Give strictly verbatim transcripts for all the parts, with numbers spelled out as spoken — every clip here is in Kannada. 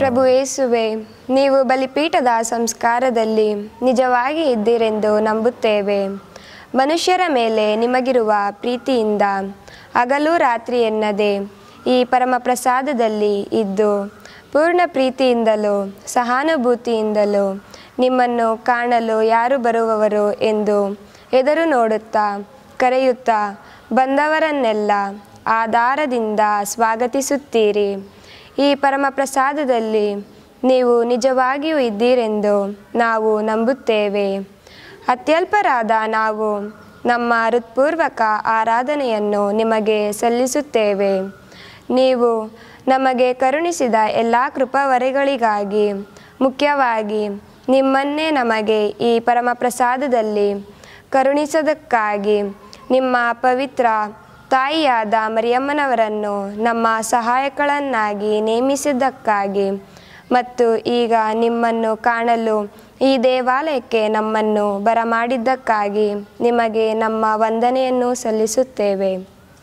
ಪ್ರಭು ಯೇಸುವೆ, ನೀವು ಬಲಿಪೀಠದ ಸಂಸ್ಕಾರದಲ್ಲಿ ನಿಜವಾಗಿ ಇದ್ದೀರೆಂದು ನಂಬುತ್ತೇವೆ. ಮನುಷ್ಯರ ಮೇಲೆ ನಿಮಗಿರುವ ಪ್ರೀತಿಯಿಂದ ಹಗಲು ರಾತ್ರಿ ಎನ್ನದೆ ಈ ಪರಮ ಪ್ರಸಾದದಲ್ಲಿ ಇದ್ದು ಪೂರ್ಣ ಪ್ರೀತಿಯಿಂದಲೂ ಸಹಾನುಭೂತಿಯಿಂದಲೂ ನಿಮ್ಮನ್ನು ಕಾಣಲು ಯಾರು ಬರುವವರು ಎಂದು ಎದುರು ನೋಡುತ್ತಾ ಕರೆಯುತ್ತಾ ಬಂದವರನ್ನೆಲ್ಲ ಆಧಾರದಿಂದ ಸ್ವಾಗತಿಸುತ್ತೀರಿ. ಈ ಪರಮ ಪ್ರಸಾದದಲ್ಲಿ ನೀವು ನಿಜವಾಗಿಯೂ ಇದ್ದೀರೆಂದು ನಾವು ನಂಬುತ್ತೇವೆ. ಅತ್ಯಲ್ಪರಾದ ನಾವು ನಮ್ಮ ಹೃತ್ಪೂರ್ವಕ ಆರಾಧನೆಯನ್ನು ನಿಮಗೆ ಸಲ್ಲಿಸುತ್ತೇವೆ. ನೀವು ನಮಗೆ ಕರುಣಿಸಿದ ಎಲ್ಲ ಕೃಪಾವರಗಳಿಗಾಗಿ, ಮುಖ್ಯವಾಗಿ ನಿಮ್ಮನ್ನೇ ನಮಗೆ ಈ ಪರಮ ಪ್ರಸಾದದಲ್ಲಿ ಕರುಣಿಸೋದಕ್ಕಾಗಿ ನಿಮ್ಮ ಪವಿತ್ರ ತಾಯಿಯಾದ ಮರಿಯಮ್ಮನವರನ್ನು ನಮ್ಮ ಸಹಾಯಕಳನ್ನಾಗಿ ನೇಮಿಸಿದ್ದಕ್ಕಾಗಿ ಮತ್ತು ಈಗ ನಿಮ್ಮನ್ನು ಕಾಣಲು ಈ ದೇವಾಲಯಕ್ಕೆ ನಮ್ಮನ್ನು ಬರಮಾಡಿದ್ದಕ್ಕಾಗಿ ನಿಮಗೆ ನಮ್ಮ ವಂದನೆಯನ್ನು ಸಲ್ಲಿಸುತ್ತೇವೆ.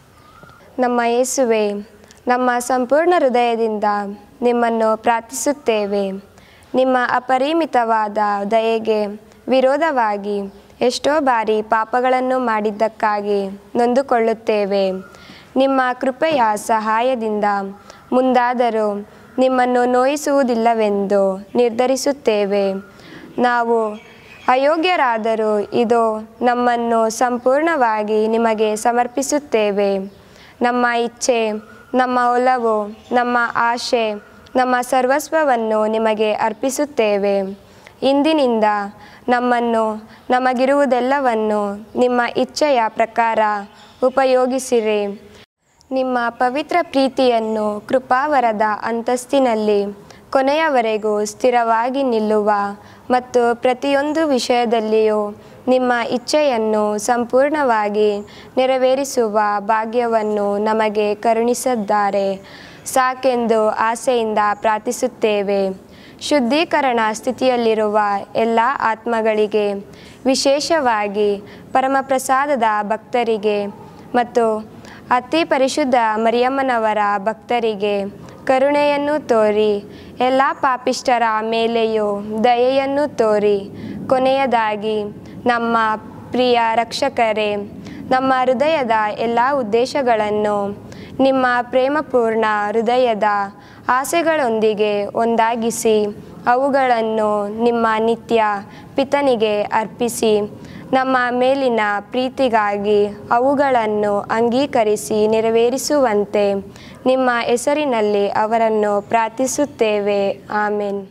ನಮ್ಮ ಯೇಸುವೆ, ನಮ್ಮ ಸಂಪೂರ್ಣ ಹೃದಯದಿಂದ ನಿಮ್ಮನ್ನು ಪ್ರಾರ್ಥಿಸುತ್ತೇವೆ. ನಿಮ್ಮ ಅಪರಿಮಿತವಾದ ದಯೆಗೆ ವಿರೋಧವಾಗಿ ಎಷ್ಟೋ ಬಾರಿ ಪಾಪಗಳನ್ನು ಮಾಡಿದ್ದಕ್ಕಾಗಿ ನೊಂದುಕೊಳ್ಳುತ್ತೇವೆ. ನಿಮ್ಮ ಕೃಪೆಯ ಸಹಾಯದಿಂದ ಮುಂದಾದರೂ ನಿಮ್ಮನ್ನು ನೋಯಿಸುವುದಿಲ್ಲವೆಂದು ನಿರ್ಧರಿಸುತ್ತೇವೆ. ನಾವು ಅಯೋಗ್ಯರಾದರೂ ಇದೋ ನಮ್ಮನ್ನು ಸಂಪೂರ್ಣವಾಗಿ ನಿಮಗೆ ಸಮರ್ಪಿಸುತ್ತೇವೆ. ನಮ್ಮ ಇಚ್ಛೆ, ನಮ್ಮ ಒಲವು, ನಮ್ಮ ಆಶೆ, ನಮ್ಮ ಸರ್ವಸ್ವವನ್ನು ನಿಮಗೆ ಅರ್ಪಿಸುತ್ತೇವೆ. ಇಂದಿನಿಂದ ನಮ್ಮನ್ನು, ನಮಗಿರುವುದೆಲ್ಲವನ್ನು ನಿಮ್ಮ ಇಚ್ಛೆಯ ಪ್ರಕಾರ ಉಪಯೋಗಿಸಿರಿ. ನಿಮ್ಮ ಪವಿತ್ರ ಪ್ರೀತಿಯನ್ನು ಕೃಪಾವರದ ಅಂತಸ್ತಿನಲ್ಲಿ ಕೊನೆಯವರೆಗೂ ಸ್ಥಿರವಾಗಿ ನಿಲ್ಲುವ ಮತ್ತು ಪ್ರತಿಯೊಂದು ವಿಷಯದಲ್ಲಿಯೂ ನಿಮ್ಮ ಇಚ್ಛೆಯನ್ನು ಸಂಪೂರ್ಣವಾಗಿ ನೆರವೇರಿಸುವ ಭಾಗ್ಯವನ್ನು ನಮಗೆ ಕರುಣಿಸಿದ್ದಾರೆ ಸಾಕೆಂದು ಆಸೆಯಿಂದ ಪ್ರಾರ್ಥಿಸುತ್ತೇವೆ. ಶುದ್ಧೀಕರಣ ಸ್ಥಿತಿಯಲ್ಲಿರುವ ಎಲ್ಲ ಆತ್ಮಗಳಿಗೆ, ವಿಶೇಷವಾಗಿ ಪರಮಪ್ರಸಾದದ ಭಕ್ತರಿಗೆ ಮತ್ತು ಅತಿ ಪರಿಶುದ್ಧ ಮರಿಯಮ್ಮನವರ ಭಕ್ತರಿಗೆ ಕರುಣೆಯನ್ನು ತೋರಿ, ಎಲ್ಲ ಪಾಪಿಷ್ಠರ ಮೇಲೆಯೂ ದಯೆಯನ್ನು ತೋರಿ, ಕೊನೆಯದಾಗಿ ನಮ್ಮ ಪ್ರಿಯ ರಕ್ಷಕರೇ, ನಮ್ಮ ಹೃದಯದ ಎಲ್ಲ ಉದ್ದೇಶಗಳನ್ನು ನಿಮ್ಮ ಪ್ರೇಮಪೂರ್ಣ ಹೃದಯದ ಆಸೆಗಳೊಂದಿಗೆ ಒಂದಾಗಿಸಿ ಅವುಗಳನ್ನು ನಿಮ್ಮ ನಿತ್ಯ ಪಿತನಿಗೆ ಅರ್ಪಿಸಿ ನಮ್ಮ ಮೇಲಿನ ಪ್ರೀತಿಗಾಗಿ ಅವುಗಳನ್ನು ಅಂಗೀಕರಿಸಿ ನೆರವೇರಿಸುವಂತೆ ನಿಮ್ಮ ಹೆಸರಿನಲ್ಲಿ ಅವರನ್ನು ಪ್ರಾರ್ಥಿಸುತ್ತೇವೆ. ಆಮೆನ್.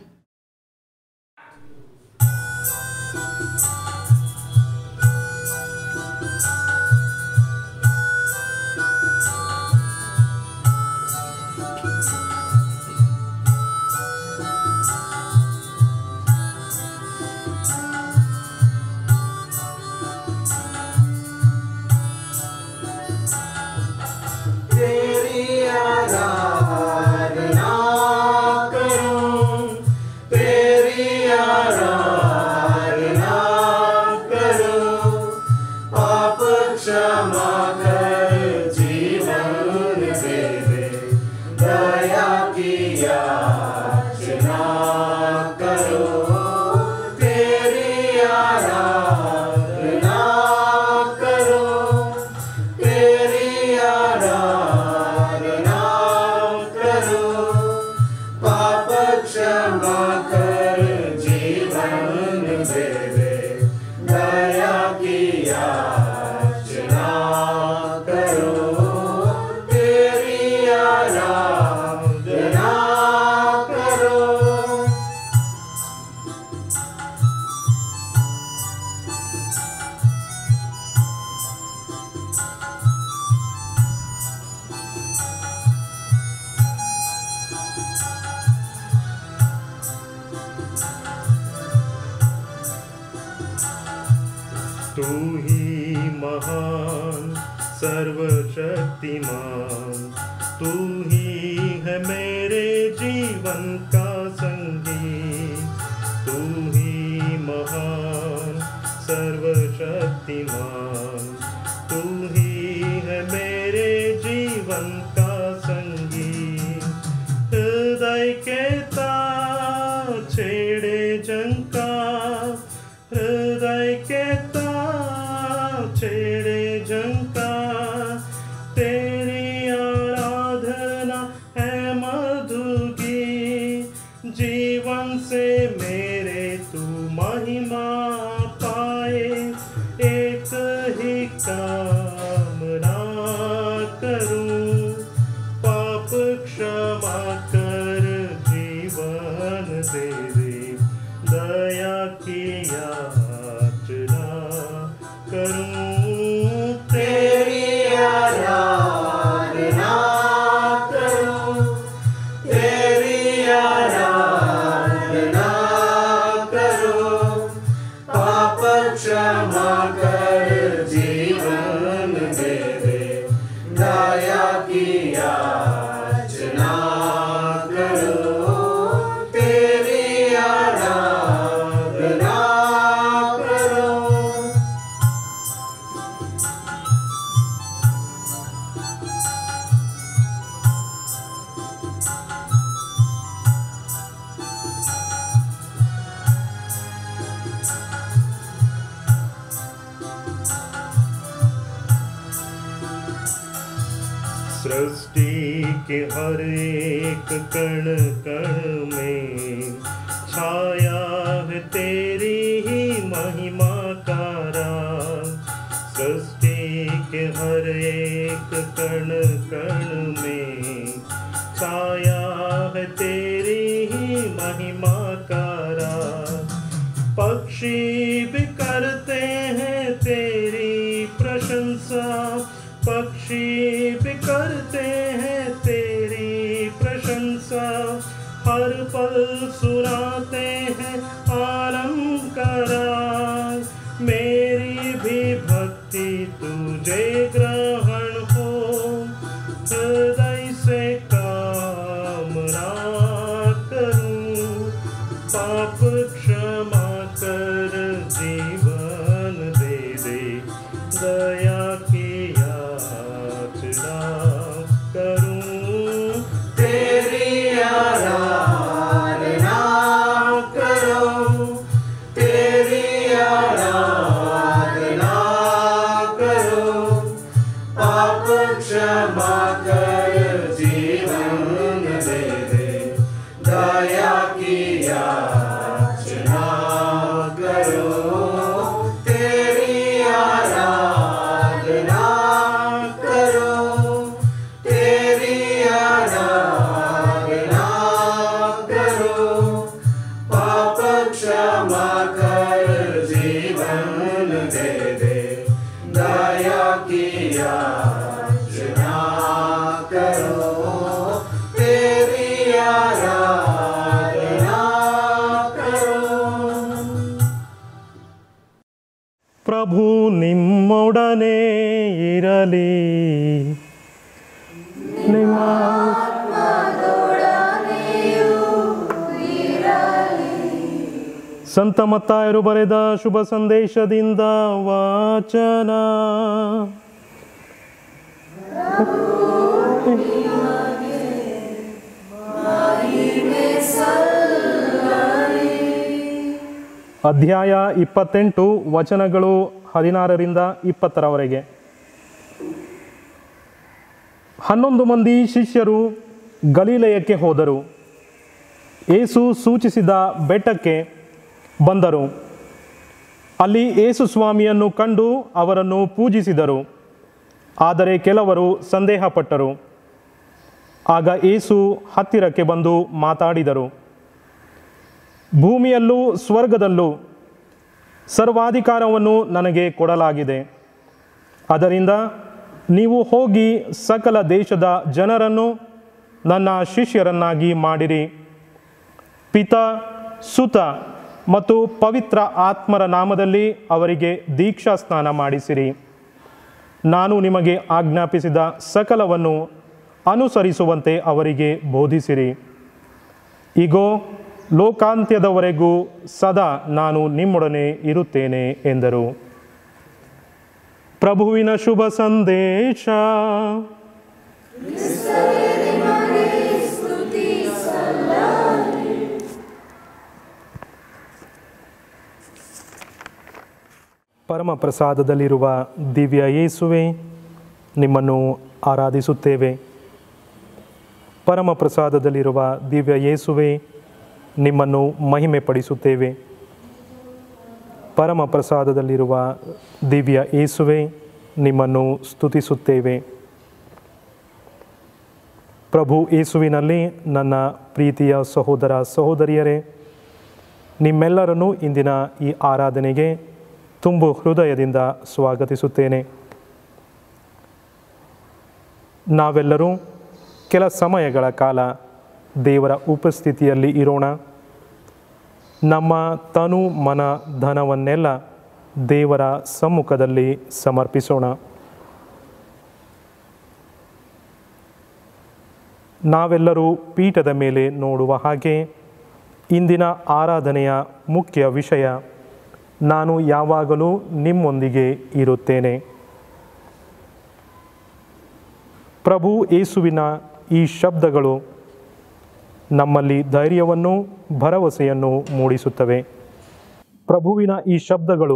तू ही महान सर्वशक्तिमान, तू ही है मेरे जीवन का संगीत। तू ही महान सर्वशक्तिमान, तू ही है मेरे जीवन का संगीत। हृदय के तार सृष्टि के हर एक कण कण में छाया है तेरी ही महिमा का राज। सृष्टि के हर एक कण कण में छाया है तेरी ही महिमा का राज। पक्षी भी करते हैं तेरी प्रशंसा, पक्षी भी करते हैं तेरी प्रशंसा। हर पल सुनाते हैं आनंद का राग। मेरी भी भक्ति तुझे ग्रहण हो, हृदय से कामना करूं। पाप क्षमा कर जीवन दे दे, दया की याचना करूं। तेरी आराधना करो, तेरी आराधना करो। पाप क्षमा कर जीवन दे दे, दया की याचना करो। तेरी आराधना करो, तेरी आराधना करो। पाप क्षमा कर जीवन दे दे, दया की याचना करो। तेरी आराधना करो। ಪ್ರಭು ನಿಮ್ಮೊಡನೆ ಇರಲಿ, ನಿಮ್ಮ ಸಂತ ಮತ್ತಾಯರು ಬರೆದ ಶುಭ ಸಂದೇಶದಿಂದ ವಾಚನ. ಅಧ್ಯಾಯ ಇಪ್ಪತ್ತೆಂಟು, ವಚನಗಳು ಹದಿನಾರರಿಂದ ಇಪ್ಪತ್ತರವರೆಗೆ. ಹನ್ನೊಂದು ಮಂದಿ ಶಿಷ್ಯರು ಗಲಿಲಯಕ್ಕೆ ಹೋದರು. ಯೇಸು ಸೂಚಿಸಿದ ಬೆಟ್ಟಕ್ಕೆ ಬಂದರು. ಅಲ್ಲಿ ಯೇಸು ಸ್ವಾಮಿಯನ್ನು ಕಂಡು ಅವರನ್ನು ಪೂಜಿಸಿದರು. ಆದರೆ ಕೆಲವರು ಸಂದೇಹಪಟ್ಟರು. ಆಗ ಯೇಸು ಹತ್ತಿರಕ್ಕೆ ಬಂದು ಮಾತಾಡಿದರು. ಭೂಮಿಯಲ್ಲೂ ಸ್ವರ್ಗದಲ್ಲೂ ಸರ್ವಾಧಿಕಾರವನ್ನು ನನಗೆ ಕೊಡಲಾಗಿದೆ. ಅದರಿಂದ ನೀವು ಹೋಗಿ ಸಕಲ ದೇಶದ ಜನರನ್ನು ನನ್ನ ಶಿಷ್ಯರನ್ನಾಗಿ ಮಾಡಿರಿ. ಪಿತಾ, ಸುತ ಮತ್ತು ಪವಿತ್ರ ಆತ್ಮರ ನಾಮದಲ್ಲಿ ಅವರಿಗೆ ದೀಕ್ಷಾ ಸ್ನಾನ ಮಾಡಿಸಿರಿ. ನಾನು ನಿಮಗೆ ಆಜ್ಞಾಪಿಸಿದ ಸಕಲವನ್ನು ಅನುಸರಿಸುವಂತೆ ಅವರಿಗೆ ಬೋಧಿಸಿರಿ. ಇಗೋ, ಲೋಕಾಂತ್ಯದವರೆಗೂ ಸದಾ ನಾನು ನಿಮ್ಮೊಡನೆ ಇರುತ್ತೇನೆ ಎಂದರು. ಪ್ರಭುವಿನ ಶುಭ ಸಂದೇಶ. ಪರಮ ಪ್ರಸಾದದಲ್ಲಿರುವ ದಿವ್ಯ ಯೇಸುವೆ, ನಿಮ್ಮನ್ನು ಆರಾಧಿಸುತ್ತೇವೆ. ಪರಮ ಪ್ರಸಾದದಲ್ಲಿರುವ ದಿವ್ಯ ಯೇಸುವೆ, ನಿಮ್ಮನ್ನು ಮಹಿಮೆ ಪಡಿಸುತ್ತೇವೆ. ಪರಮ ಪ್ರಸಾದದಲ್ಲಿರುವ ದಿವ್ಯ ಯೇಸುವೆ, ನಿಮ್ಮನ್ನು ಸ್ತುತಿಸುತ್ತೇವೆ. ಪ್ರಭು ಯೇಸುವಿನಲ್ಲಿ ನನ್ನ ಪ್ರೀತಿಯ ಸಹೋದರ ಸಹೋದರಿಯರೇ, ನಿಮ್ಮೆಲ್ಲರನ್ನೂ ಇಂದಿನ ಈ ಆರಾಧನೆಗೆ ತುಂಬು ಹೃದಯದಿಂದ ಸ್ವಾಗತಿಸುತ್ತೇನೆ. ನಾವೆಲ್ಲರೂ ಕೆಲ ಸಮಯಗಳ ಕಾಲ ದೇವರ ಉಪಸ್ಥಿತಿಯಲ್ಲಿ ಇರೋಣ. ನಮ್ಮ ತನು ಮನ ಧನವನ್ನೆಲ್ಲ ದೇವರ ಸಮ್ಮುಖದಲ್ಲಿ ಸಮರ್ಪಿಸೋಣ. ನಾವೆಲ್ಲರೂ ಪೀಠದ ಮೇಲೆ ನೋಡುವ ಹಾಗೆ ಇಂದಿನ ಆರಾಧನೆಯ ಮುಖ್ಯ ವಿಷಯ, ನಾನು ಯಾವಾಗಲೂ ನಿಮ್ಮೊಂದಿಗೆ ಇರುತ್ತೇನೆ. ಪ್ರಭು ಯೇಸುವಿನ ಈ ಶಬ್ದಗಳು ನಮ್ಮಲ್ಲಿ ಧೈರ್ಯವನ್ನು, ಭರವಸೆಯನ್ನು ಮೂಡಿಸುತ್ತವೆ. ಪ್ರಭುವಿನ ಈ ಶಬ್ದಗಳು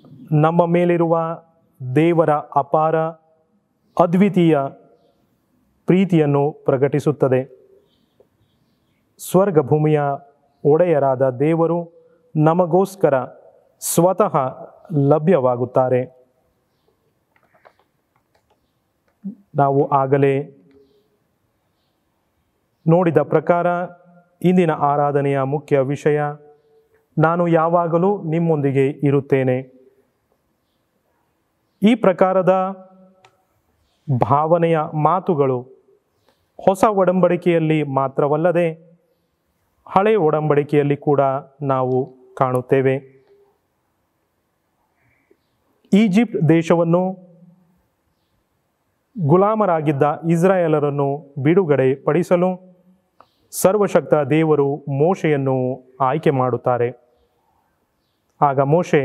ನಮ್ಮ ಮೇಲಿರುವ ದೇವರ ಅಪಾರ, ಅದ್ವಿತೀಯ ಪ್ರೀತಿಯನ್ನು ಪ್ರಕಟಿಸುತ್ತದೆ. ಸ್ವರ್ಗ ಭೂಮಿಯ ಒಡೆಯರಾದ ದೇವರು ನಮಗೋಸ್ಕರ ಸ್ವತಃ ಲಭ್ಯವಾಗುತ್ತಾರೆ. ನಾವು ಆಗಲೇ ನೋಡಿದ ಪ್ರಕಾರ ಇಂದಿನ ಆರಾಧನೆಯ ಮುಖ್ಯ ವಿಷಯ ನಾನು ಯಾವಾಗಲೂ ನಿಮ್ಮೊಂದಿಗೆ ಇರುತ್ತೇನೆ. ಈ ಪ್ರಕಾರದ ಭಾವನೆಯ ಮಾತುಗಳು ಹೊಸ ಒಡಂಬಡಿಕೆಯಲ್ಲಿ ಮಾತ್ರವಲ್ಲದೆ ಹಳೆಯ ಒಡಂಬಡಿಕೆಯಲ್ಲಿ ಕೂಡ ನಾವು ಕಾಣುತ್ತೇವೆ. ಈಜಿಪ್ಟ್ ದೇಶವನ್ನು ಗುಲಾಮರಾಗಿದ್ದ ಇಸ್ರಾಯೇಲರನ್ನು ಬಿಡುಗಡೆ ಪಡಿಸಲು ಸರ್ವಶಕ್ತ ದೇವರು ಮೋಶೆಯನ್ನು ಆಯ್ಕೆ ಮಾಡುತ್ತಾರೆ. ಆಗ ಮೋಶೆ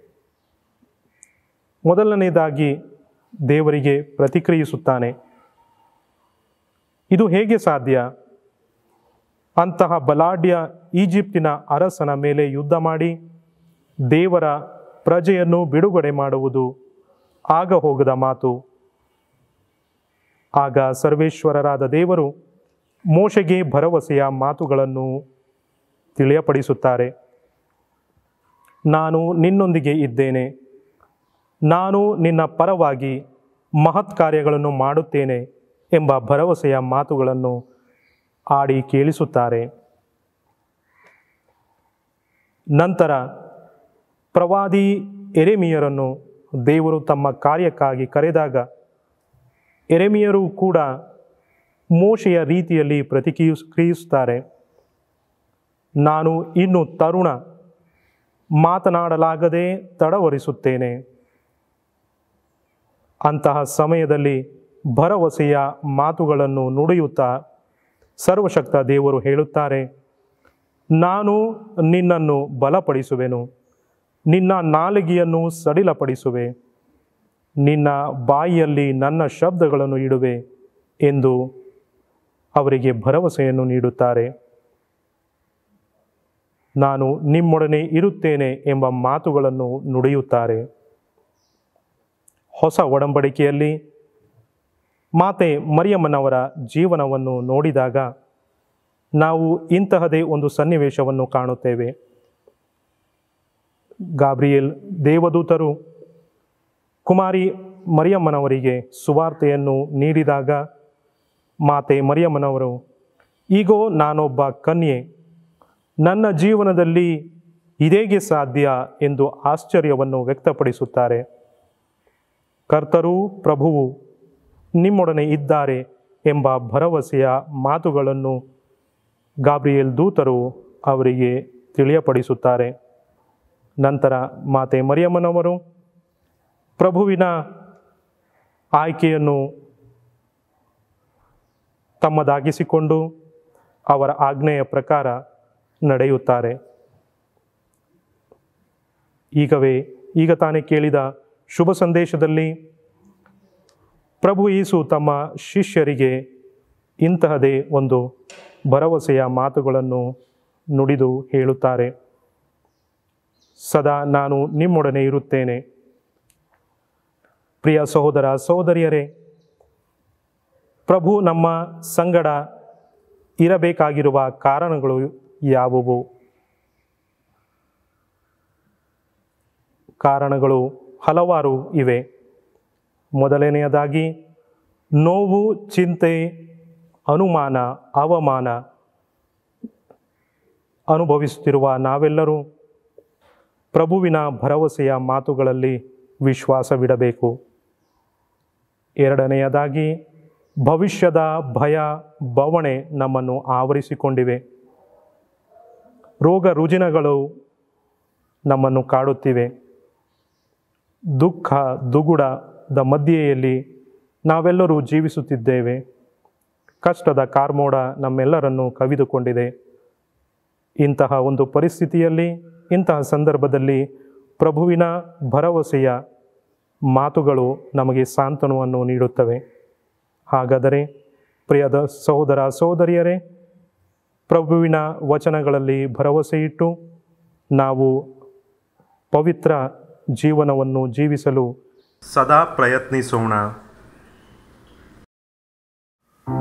ಮೊದಲನೇದಾಗಿ ದೇವರಿಗೆ ಪ್ರತಿಕ್ರಿಯಿಸುತ್ತಾನೆ. ಇದು ಹೇಗೆ ಸಾಧ್ಯ? ಅಂತಹ ಬಲಾಢ್ಯ ಈಜಿಪ್ಟಿನ ಅರಸನ ಮೇಲೆ ಯುದ್ಧ ಮಾಡಿ ದೇವರ ಪ್ರಜೆಯನ್ನು ಬಿಡುಗಡೆ ಮಾಡುವುದು ಆಗ ಹೋಗದ ಮಾತು. ಆಗ ಸರ್ವೇಶ್ವರರಾದ ದೇವರು ಮೋಶೆಗೆ ಭರವಸೆಯ ಮಾತುಗಳನ್ನು ತಿಳಿಯಪಡಿಸುತ್ತಾರೆ. ನಾನು ನಿನ್ನೊಂದಿಗೆ ಇದ್ದೇನೆ, ನಾನು ನಿನ್ನ ಪರವಾಗಿ ಮಹತ್ ಕಾರ್ಯಗಳನ್ನು ಮಾಡುತ್ತೇನೆ ಎಂಬ ಭರವಸೆಯ ಮಾತುಗಳನ್ನು ಆಡಿ ಕೇಳಿಸುತ್ತಾರೆ. ನಂತರ ಪ್ರವಾದಿ ಯೆರೆಮೀಯರನ್ನು ದೇವರು ತಮ್ಮ ಕಾರ್ಯಕ್ಕಾಗಿ ಕರೆದಾಗ ಯೆರೆಮೀಯರು ಕೂಡ ಮೋಶೆಯ ರೀತಿಯಲ್ಲಿ ಪ್ರತಿಕ್ರಿಯಿಸುತ್ತಾರೆ. ನಾನು ಇನ್ನು ತರುಣ, ಮಾತನಾಡಲಾಗದೆ ತಡವರಿಸುತ್ತೇನೆ. ಅಂತಹ ಸಮಯದಲ್ಲಿ ಭರವಸೆಯ ಮಾತುಗಳನ್ನು ನುಡಿಯುತ್ತಾ ಸರ್ವಶಕ್ತ ದೇವರು ಹೇಳುತ್ತಾರೆ, ನಾನು ನಿನ್ನನ್ನು ಬಲಪಡಿಸುವೆನು, ನಿನ್ನ ನಾಲಿಗೆಯನ್ನು ಸಡಿಲಪಡಿಸುವೆ, ನಿನ್ನ ಬಾಯಿಯಲ್ಲಿ ನನ್ನ ಶಬ್ದಗಳನ್ನು ಇಡುವೆ ಎಂದು ಅವರಿಗೆ ಭರವಸೆಯನ್ನು ನೀಡುತ್ತಾರೆ. ನಾನು ನಿಮ್ಮೊಡನೆ ಇರುತ್ತೇನೆ ಎಂಬ ಮಾತುಗಳನ್ನು ನುಡಿಯುತ್ತಾರೆ. ಹೊಸ ಒಡಂಬಡಿಕೆಯಲ್ಲಿ ಮಾತೆ ಮರಿಯಮ್ಮನವರ ಜೀವನವನ್ನು ನೋಡಿದಾಗ ನಾವು ಇಂತಹದೇ ಒಂದು ಸನ್ನಿವೇಶವನ್ನು ಕಾಣುತ್ತೇವೆ. ಗಾಬ್ರಿಯೇಲ್ ದೇವದೂತರು ಕುಮಾರಿ ಮರಿಯಮ್ಮನವರಿಗೆ ಸುವಾರ್ತೆಯನ್ನು ನೀಡಿದಾಗ ಮಾತೆ ಮರಿಯಮ್ಮನವರು, ಈಗೋ ನಾನೊಬ್ಬ ಕನ್ಯೆ, ನನ್ನ ಜೀವನದಲ್ಲಿ ಇದೇಗೆ ಸಾಧ್ಯ ಎಂದು ಆಶ್ಚರ್ಯವನ್ನು ವ್ಯಕ್ತಪಡಿಸುತ್ತಾರೆ. ಕರ್ತರೂ ಪ್ರಭುವು ನಿಮ್ಮೊಡನೆ ಇದ್ದಾರೆ ಎಂಬ ಭರವಸೆಯ ಮಾತುಗಳನ್ನು ಗಾಬ್ರಿಯೇಲ್ ದೂತರು ಅವರಿಗೆ ತಿಳಿಯಪಡಿಸುತ್ತಾರೆ. ನಂತರ ಮಾತೆ ಮರಿಯಮ್ಮನವರು ಪ್ರಭುವಿನ ಆಯ್ಕೆಯನ್ನು ತಮ್ಮದಾಗಿಸಿಕೊಂಡು ಅವರ ಆಜ್ಞೆಯ ಪ್ರಕಾರ ನಡೆಯುತ್ತಾರೆ. ಈಗವೇ ಈಗ ತಾನೇ ಕೇಳಿದ ಶುಭ ಸಂದೇಶದಲ್ಲಿ ಪ್ರಭು ಯೇಸು ತಮ್ಮ ಶಿಷ್ಯರಿಗೆ ಇಂತಹದೇ ಒಂದು ಭರವಸೆಯ ಮಾತುಗಳನ್ನು ನುಡಿದು ಹೇಳುತ್ತಾರೆ. ಸದಾ ನಾನು ನಿಮ್ಮೊಡನೆ ಇರುತ್ತೇನೆ. ಪ್ರಿಯ ಸಹೋದರ ಸಹೋದರಿಯರೇ, ಪ್ರಭು ನಮ್ಮ ಸಂಗಡ ಇರಬೇಕಾಗಿರುವ ಕಾರಣಗಳು ಯಾವುವು? ಕಾರಣಗಳು ಹಲವಾರು ಇವೆ. ಮೊದಲನೆಯದಾಗಿ ನೋವು, ಚಿಂತೆ, ಅನುಮಾನ, ಅವಮಾನ ಅನುಭವಿಸುತ್ತಿರುವ ನಾವೆಲ್ಲರೂ ಪ್ರಭುವಿನ ಭರವಸೆಯ ಮಾತುಗಳಲ್ಲಿ ವಿಶ್ವಾಸವಿಡಬೇಕು. ಎರಡನೆಯದಾಗಿ ಭವಿಷ್ಯದ ಭಯ, ಬವಣೆ ನಮ್ಮನ್ನು ಆವರಿಸಿಕೊಂಡಿವೆ. ರೋಗ ರುಜಿನಗಳು ನಮ್ಮನ್ನು ಕಾಡುತ್ತಿವೆ. ದುಃಖ ದುಗುಡದ ಮಧ್ಯೆಯಲ್ಲಿ ನಾವೆಲ್ಲರೂ ಜೀವಿಸುತ್ತಿದ್ದೇವೆ. ಕಷ್ಟದ ಕಾರ್ಮೋಡ ನಮ್ಮೆಲ್ಲರನ್ನು ಕವಿದುಕೊಂಡಿದೆ. ಇಂತಹ ಒಂದು ಪರಿಸ್ಥಿತಿಯಲ್ಲಿ, ಇಂತಹ ಸಂದರ್ಭದಲ್ಲಿ ಪ್ರಭುವಿನ ಭರವಸೆಯ ಮಾತುಗಳು ನಮಗೆ ಸಾಂತ್ವನವನ್ನು ನೀಡುತ್ತವೆ. ಹಾಗಾದರೆ ಪ್ರಿಯದ ಸಹೋದರ ಸಹೋದರಿಯರೇ, ಪ್ರಭುವಿನ ವಚನಗಳಲ್ಲಿ ಭರವಸೆ ಇಟ್ಟು ನಾವು ಪವಿತ್ರ ಜೀವನವನ್ನು ಜೀವಿಸಲು ಸದಾ ಪ್ರಯತ್ನಿಸೋಣ.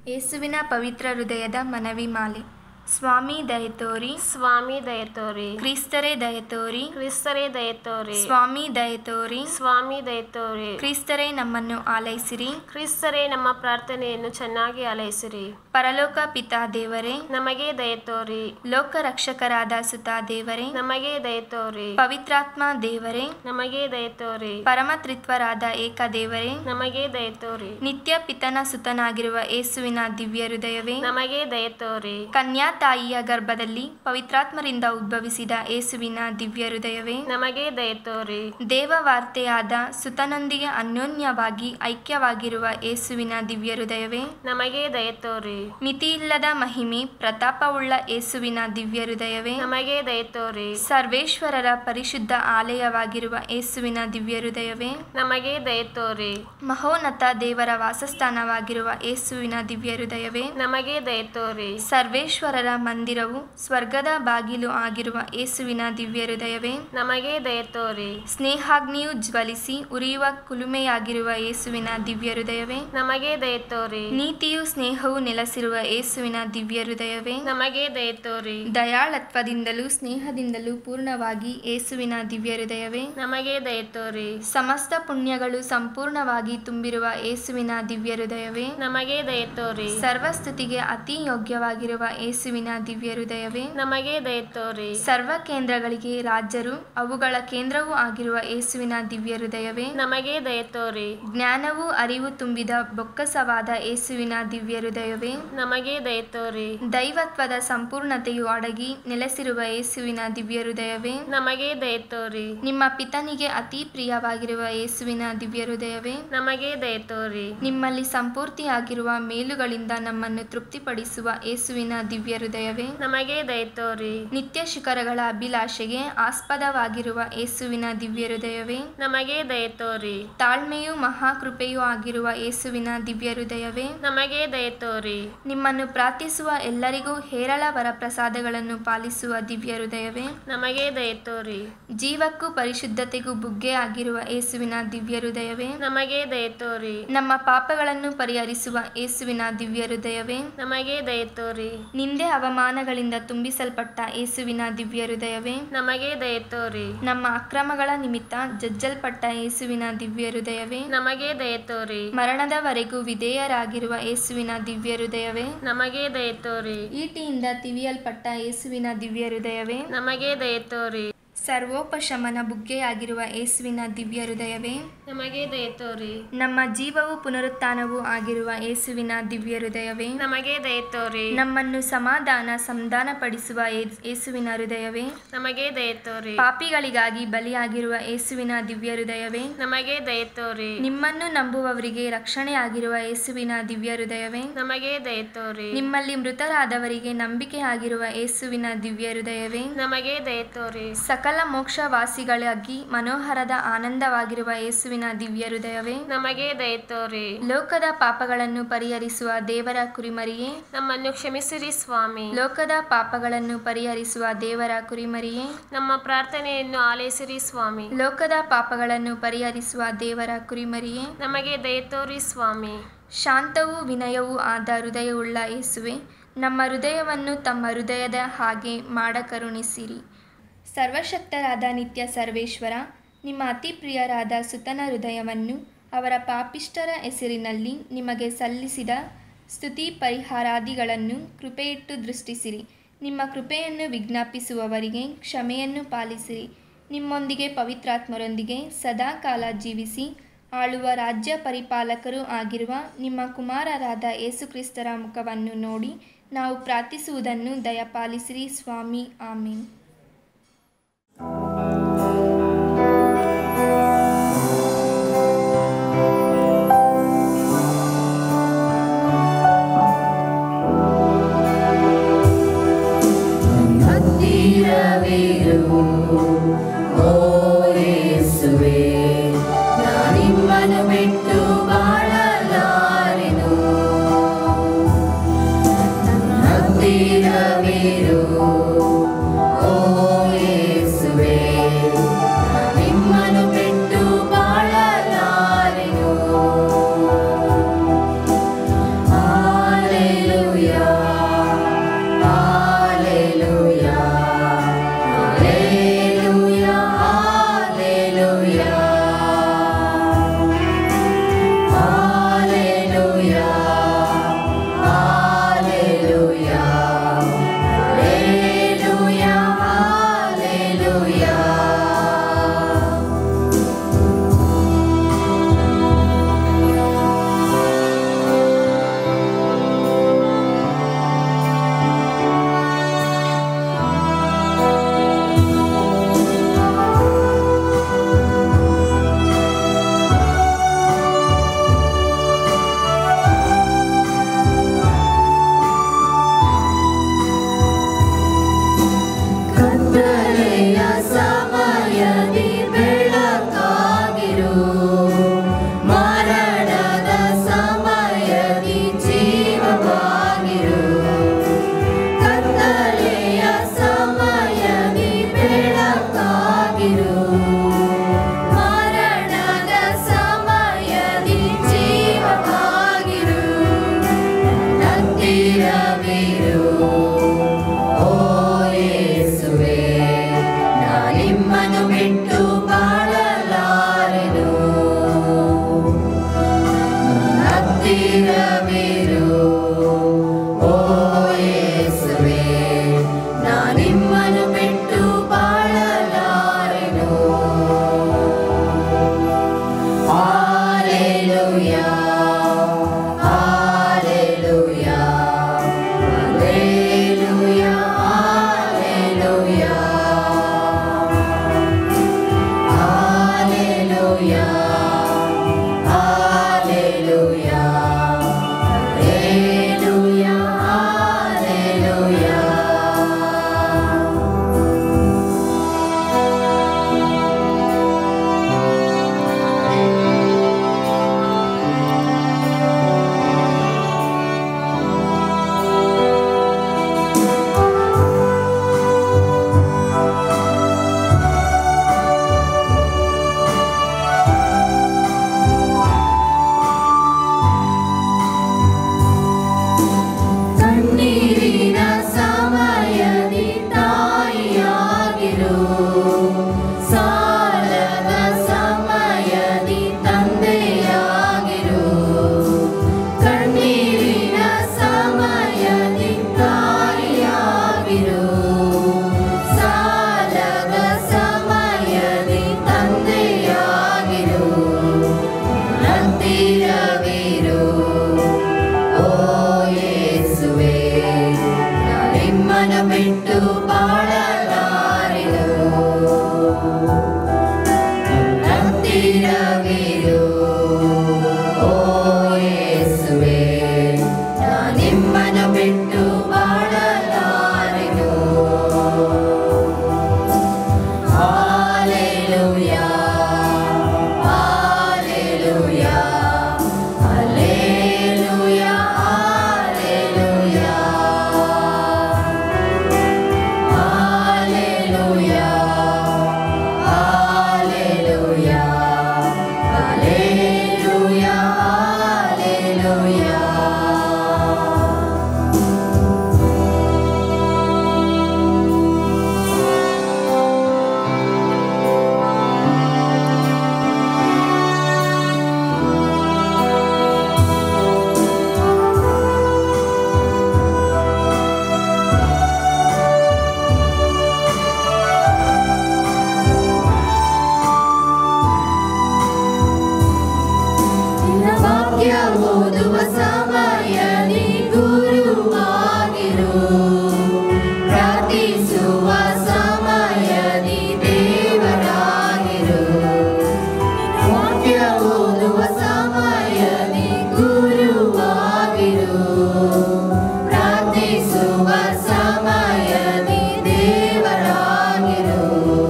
ಯೇಸುವಿನ ಪವಿತ್ರ ಹೃದಯದ ಮನವಿ ಮಾಲೆ. ಸ್ವಾಮಿ ದಯತೋರಿ, ಸ್ವಾಮಿ ದಯತೋರಿ, ಕ್ರಿಸ್ತರೇ ದಯತೋರಿ, ಕ್ರಿಸ್ತರೇ ದಯತೋರಿ, ಸ್ವಾಮಿ ದಯತೋರಿ, ಸ್ವಾಮಿ ದಯತೋರಿ, ಕ್ರಿಸ್ತರೇ ನಮ್ಮನ್ನು ಆಲೈಸಿರಿ, ಕ್ರಿಸ್ತರೇ ನಮ್ಮ ಪ್ರಾರ್ಥನೆಯನ್ನು ಚೆನ್ನಾಗಿ ಆಲೈಸಿರಿ. ಪರಲೋಕ ಪಿತಾ ದೇವರೇ ನಮಗೆ ದಯತೋರಿ, ಲೋಕ ರಕ್ಷಕರಾದ ಸುತಾ ದೇವರೇ ನಮಗೆ ದಯತೋರಿ, ಪವಿತ್ರಾತ್ಮ ದೇವರೇ ನಮಗೆ ದಯತೋರಿ, ಪರಮತ್ರಿತ್ವರಾದ ಏಕ ದೇವರೇ ನಮಗೆ ದಯತೋರಿ, ನಿತ್ಯ ಪಿತನ ಸುತನಾಗಿರುವ ಯೇಸುವಿನ ದಿವ್ಯ ಹೃದಯವೇ ನಮಗೆ ದಯತೋರಿ, ಕನ್ಯಾ ತಾಯಿಯ ಗರ್ಭದಲ್ಲಿ ಪವಿತ್ರಾತ್ಮರಿಂದ ಉದ್ಭವಿಸಿದ ಯೇಸುವಿನ ದಿವ್ಯ ಹೃದಯವೇ ನಮಗೆ ದಯತೋರಿ, ದೇವವಾರ್ತೆಯಾದ ಸುತನೊಂದಿಗೆ ಅನ್ಯೋನ್ಯವಾಗಿ ಐಕ್ಯವಾಗಿರುವ ಯೇಸುವಿನ ದಿವ್ಯ ಹೃದಯವೇ ನಮಗೆ ದಯತೋರಿ, ಮಿತಿಯಿಲ್ಲದ ಮಹಿಮೆ ಪ್ರತಾಪವುಳ್ಳ ಯೇಸುವಿನ ದಿವ್ಯ ಹೃದಯವೇ ನಮಗೆ ದಯತೋರಿ, ಸರ್ವೇಶ್ವರರ ಪರಿಶುದ್ಧ ಆಲಯವಾಗಿರುವ ಯೇಸುವಿನ ದಿವ್ಯ ಹೃದಯವೇ ನಮಗೆ ದಯತೋರಿ, ಮಹೋನ್ನತ ದೇವರ ವಾಸಸ್ಥಾನವಾಗಿರುವ ಯೇಸುವಿನ ದಿವ್ಯ ಹೃದಯವೇ ನಮಗೆ ದಯತೋರಿ, ಸರ್ವೇಶ್ವರರ ಮಂದಿರವು ಸ್ವರ್ಗದ ಬಾಗಿಲು ಆಗಿರುವ ಯೇಸುವಿನ ದಿವ್ಯ ಹೃದಯವೇ ನಮಗೆ ದಯತೋರಿ, ಸ್ನೇಹಾಗ್ನಿಯು ಜ್ವಲಿಸಿ ಉರಿಯುವ ಕುಲುಮೆಯಾಗಿರುವ ಯೇಸುವಿನ ದಿವ್ಯ ಹೃದಯವೇ ನಮಗೆ ದಯತೋರಿ, ನೀತಿಯು ಸ್ನೇಹವು ನೆಲೆಸಿರುವ ಯೇಸುವಿನ ದಿವ್ಯ ಹೃದಯವೇ ನಮಗೆ ದಯತೋರಿ, ದಯಾಳತ್ವದಿಂದಲೂ ಸ್ನೇಹದಿಂದಲೂ ಪೂರ್ಣವಾಗಿ ಯೇಸುವಿನ ದಿವ್ಯ ಹೃದಯವೇ ನಮಗೆ ದಯತೋರಿ, ಸಮಸ್ತ ಪುಣ್ಯಗಳು ಸಂಪೂರ್ಣವಾಗಿ ತುಂಬಿರುವ ಯೇಸುವಿನ ದಿವ್ಯ ಹೃದಯವೇ ನಮಗೆ ದಯತೋರಿ, ಸರ್ವಸ್ತುತಿಗೆ ಅತಿ ಯೋಗ್ಯವಾಗಿರುವ ಯೇಸುವಿನ ದಿವ್ಯ ಹೃದಯವೇ ನಮಗೆ ದಯತೋರಿ, ಸರ್ವ ಕೇಂದ್ರಗಳಿಗೆ ರಾಜ್ಯರು ಅವುಗಳ ಕೇಂದ್ರವೂ ಆಗಿರುವ ಯೇಸುವಿನ ದಿವ್ಯ ಹೃದಯವೇ ನಮಗೆ ದಯತೋರಿ, ಜ್ಞಾನವೂ ಅರಿವು ತುಂಬಿದ ಬೊಕ್ಕಸವಾದ ಯೇಸುವಿನ ದಿವ್ಯ ಹೃದಯವೇ ನಮಗೆ ದಯತೋರಿ, ದೈವತ್ವದ ಸಂಪೂರ್ಣತೆಯು ಅಡಗಿ ನೆಲೆಸಿರುವ ಯೇಸುವಿನ ದಿವ್ಯ ಹೃದಯವೇ ನಮಗೆ ದಯತೋರಿ, ನಿಮ್ಮ ಪಿತನಿಗೆ ಅತಿ ಪ್ರಿಯವಾಗಿರುವ ಯೇಸುವಿನ ದಿವ್ಯ ಹೃದಯವೇ ನಮಗೆ ದಯತೋರಿ, ನಿಮ್ಮಲ್ಲಿ ಸಂಪೂರ್ತಿಯಾಗಿರುವ ಮೇಲುಗಳಿಂದ ನಮ್ಮನ್ನು ತೃಪ್ತಿಪಡಿಸುವ ಯೇಸುವಿನ ದಿವ್ಯ ಹೃದಯವೇ ನಮಗೆ ದಯತೋರಿ, ನಿತ್ಯ ಶಿಖರಗಳ ಅಭಿಲಾಷೆಗೆ ಆಸ್ಪದವಾಗಿರುವ ಯೇಸುವಿನ ದಿವ್ಯ ಹೃದಯವೇ ನಮಗೆ ದಯತೋರಿ, ತಾಳ್ಮೆಯೂ ಮಹಾಕೃಪೆಯೂ ಆಗಿರುವ ಯೇಸುವಿನ ದಿವ್ಯ ಹೃದಯವೇ ನಮಗೆ ದಯತೋರಿ, ನಿಮ್ಮನ್ನು ಪ್ರಾರ್ಥಿಸುವ ಎಲ್ಲರಿಗೂ ಹೇರಳ ವರಪ್ರಸಾದಗಳನ್ನು ಪಾಲಿಸುವ ದಿವ್ಯ ಹೃದಯವೇ ನಮಗೆ ದಯತೋರಿ, ಜೀವಕ್ಕೂ ಪರಿಶುದ್ಧತೆಗೂ ಬುಗ್ಗೆ ಆಗಿರುವ ಯೇಸುವಿನ ದಿವ್ಯ ಹೃದಯವೇ ನಮಗೆ ದಯತೋರಿ, ನಮ್ಮ ಪಾಪಗಳನ್ನು ಪರಿಹರಿಸುವ ಯೇಸುವಿನ ದಿವ್ಯ ಹೃದಯವೇ ನಮಗೆ ದಯತೋರಿ, ನಿಂದೆ ಅವಮಾನಗಳಿಂದ ತುಂಬಿಸಲ್ಪಟ್ಟ ಯೇಸುವಿನ ದಿವ್ಯ ಹೃದಯವೇ ನಮಗೆ ದಯತೋರಿ, ನಮ್ಮ ಅಕ್ರಮಗಳ ನಿಮಿತ್ತ ಜಜ್ಜಲ್ಪಟ್ಟ ಯೇಸುವಿನ ದಿವ್ಯ ಹೃದಯವೇ ನಮಗೆ ದಯತೋರಿ, ಮರಣದವರೆಗೂ ವಿಧೇಯರಾಗಿರುವ ಯೇಸುವಿನ ದಿವ್ಯ ಹೃದಯವೇ ನಮಗೆ ದಯತೋರಿ, ಈಟಿಯಿಂದ ತಿವಿಯಲ್ಪಟ್ಟ ಯೇಸುವಿನ ದಿವ್ಯ ಹೃದಯವೇ ನಮಗೆ ದಯತೋರಿ, ಸರ್ವೋಪಶಮನ ಬುಗ್ಗೆಯಾಗಿರುವ ಯೇಸುವಿನ ದಿವ್ಯ ಹೃದಯವೇ ನಮಗೆ ದಯತೋರಿ, ನಮ್ಮ ಜೀವವು ಪುನರುತ್ಥಾನವೂ ಆಗಿರುವ ಯೇಸುವಿನ ದಿವ್ಯ ಹೃದಯವೇ ನಮಗೆ ದಯತೋರಿ, ನಮ್ಮನ್ನು ಸಮಾಧಾನ ಸಂಧಾನಪಡಿಸುವ ಯೇಸುವಿನ ಹೃದಯವೇ ನಮಗೆ ದಯತೋರಿ, ಪಾಪಿಗಳಿಗಾಗಿ ಬಲಿಯಾಗಿರುವ ಯೇಸುವಿನ ದಿವ್ಯ ಹೃದಯವೇ ನಮಗೆ ದಯತೋರಿ, ನಿಮ್ಮನ್ನು ನಂಬುವವರಿಗೆ ರಕ್ಷಣೆಯಾಗಿರುವ ಯೇಸುವಿನ ದಿವ್ಯ ಹೃದಯವೇ ನಮಗೆ ದಯತೋರಿ, ನಿಮ್ಮಲ್ಲಿ ಮೃತರಾದವರಿಗೆ ನಂಬಿಕೆ ಆಗಿರುವ ಯೇಸುವಿನ ದಿವ್ಯ ಹೃದಯವೇ ನಮಗೆ ದಯತೋರಿ, ಸಕಲ ಮೋಕ್ಷವಾಸಿಗಳಾಗಿ ಮನೋಹರದ ಆನಂದವಾಗಿರುವ ಯೇಸುವಿನ ದಿವ್ಯ ಹೃದಯವೇ ನಮಗೆ ದಯತೋರಿ, ಲೋಕದ ಪಾಪಗಳನ್ನು ಪರಿಹರಿಸುವ ದೇವರ ಕುರಿಮರಿಯೇ ನಮ್ಮನ್ನು ಕ್ಷಮಿಸಿರಿ ಸ್ವಾಮಿ, ಲೋಕದ ಪಾಪಗಳನ್ನು ಪರಿಹರಿಸುವ ದೇವರ ಕುರಿಮರಿಯೇ ನಮ್ಮ ಪ್ರಾರ್ಥನೆಯನ್ನು ಆಲೈಸಿರಿ ಸ್ವಾಮಿ, ಲೋಕದ ಪಾಪಗಳನ್ನು ಪರಿಹರಿಸುವ ದೇವರ ಕುರಿಮರಿಯೇ ನಮಗೆ ದಯತೋರಿ ಸ್ವಾಮಿ, ಶಾಂತವೂ ವಿನಯವೂ ಆದ ಹೃದಯವುಳ್ಳ ಯೇಸುವೆ, ನಮ್ಮ ಹೃದಯವನ್ನು ತಮ್ಮ ಹೃದಯದ ಹಾಗೆ ಮಾಡ ಕರುಣಿಸಿರಿ. ಸರ್ವಶಕ್ತರಾದ ನಿತ್ಯ ಸರ್ವೇಶ್ವರ, ನಿಮ್ಮ ಅತಿ ಪ್ರಿಯರಾದ ಸುತನ ಹೃದಯವನ್ನು ಅವರ ಪಾಪಿಷ್ಠರ ಹೆಸರಿನಲ್ಲಿ ನಿಮಗೆ ಸಲ್ಲಿಸಿದ ಸ್ತುತಿ ಪರಿಹಾರಾದಿಗಳನ್ನು ಕೃಪೆಯಿಟ್ಟು ದೃಷ್ಟಿಸಿರಿ. ನಿಮ್ಮ ಕೃಪೆಯನ್ನು ವಿಜ್ಞಾಪಿಸುವವರಿಗೆ ಕ್ಷಮೆಯನ್ನು ಪಾಲಿಸಿರಿ. ನಿಮ್ಮೊಂದಿಗೆ ಪವಿತ್ರಾತ್ಮರೊಂದಿಗೆ ಸದಾ ಕಾಲ ಜೀವಿಸಿ ಆಳುವ ರಾಜ್ಯ ಪರಿಪಾಲಕರೂ ಆಗಿರುವ ನಿಮ್ಮ ಕುಮಾರರಾದ ಯೇಸುಕ್ರಿಸ್ತರ ಮುಖವನ್ನು ನೋಡಿ ನಾವು ಪ್ರಾರ್ಥಿಸುವುದನ್ನು ದಯಪಾಲಿಸಿರಿ ಸ್ವಾಮಿ. ಆಮೇನ್. Hallelujah. ನಿಮ್ಮನ ಬಿಟ್ಟು ಬಾಳಲಾರೆನು. ಹತ್ತಿರವಿರು ಓ ಯೇಸುವೇ, ನಾ ನಿಮ್ಮನ ಬಿಟ್ಟು ಬಾಳಲಾರೆನು. Hallelujah hallelujah hallelujah hallelujah hallelujah hallelujah hallelujah hallelujah. ನಿನ್ನ ವಾಕ್ಯ ಓದುವ ಸಮಯದಿ ಗುರುವಾಗಿರು, ಪ್ರಾರ್ಥಿಸುವ ಸಮಯದಿ ದೇವರಾಗಿರು. ನಿನ್ನ ವಾಕ್ಯ ಓದುವ ಸಮಯದಿ ಗುರುವಾಗಿರು, ಪ್ರಾರ್ಥಿಸುವ ಸಮಯದಿ ದೇವರಾಗಿರು.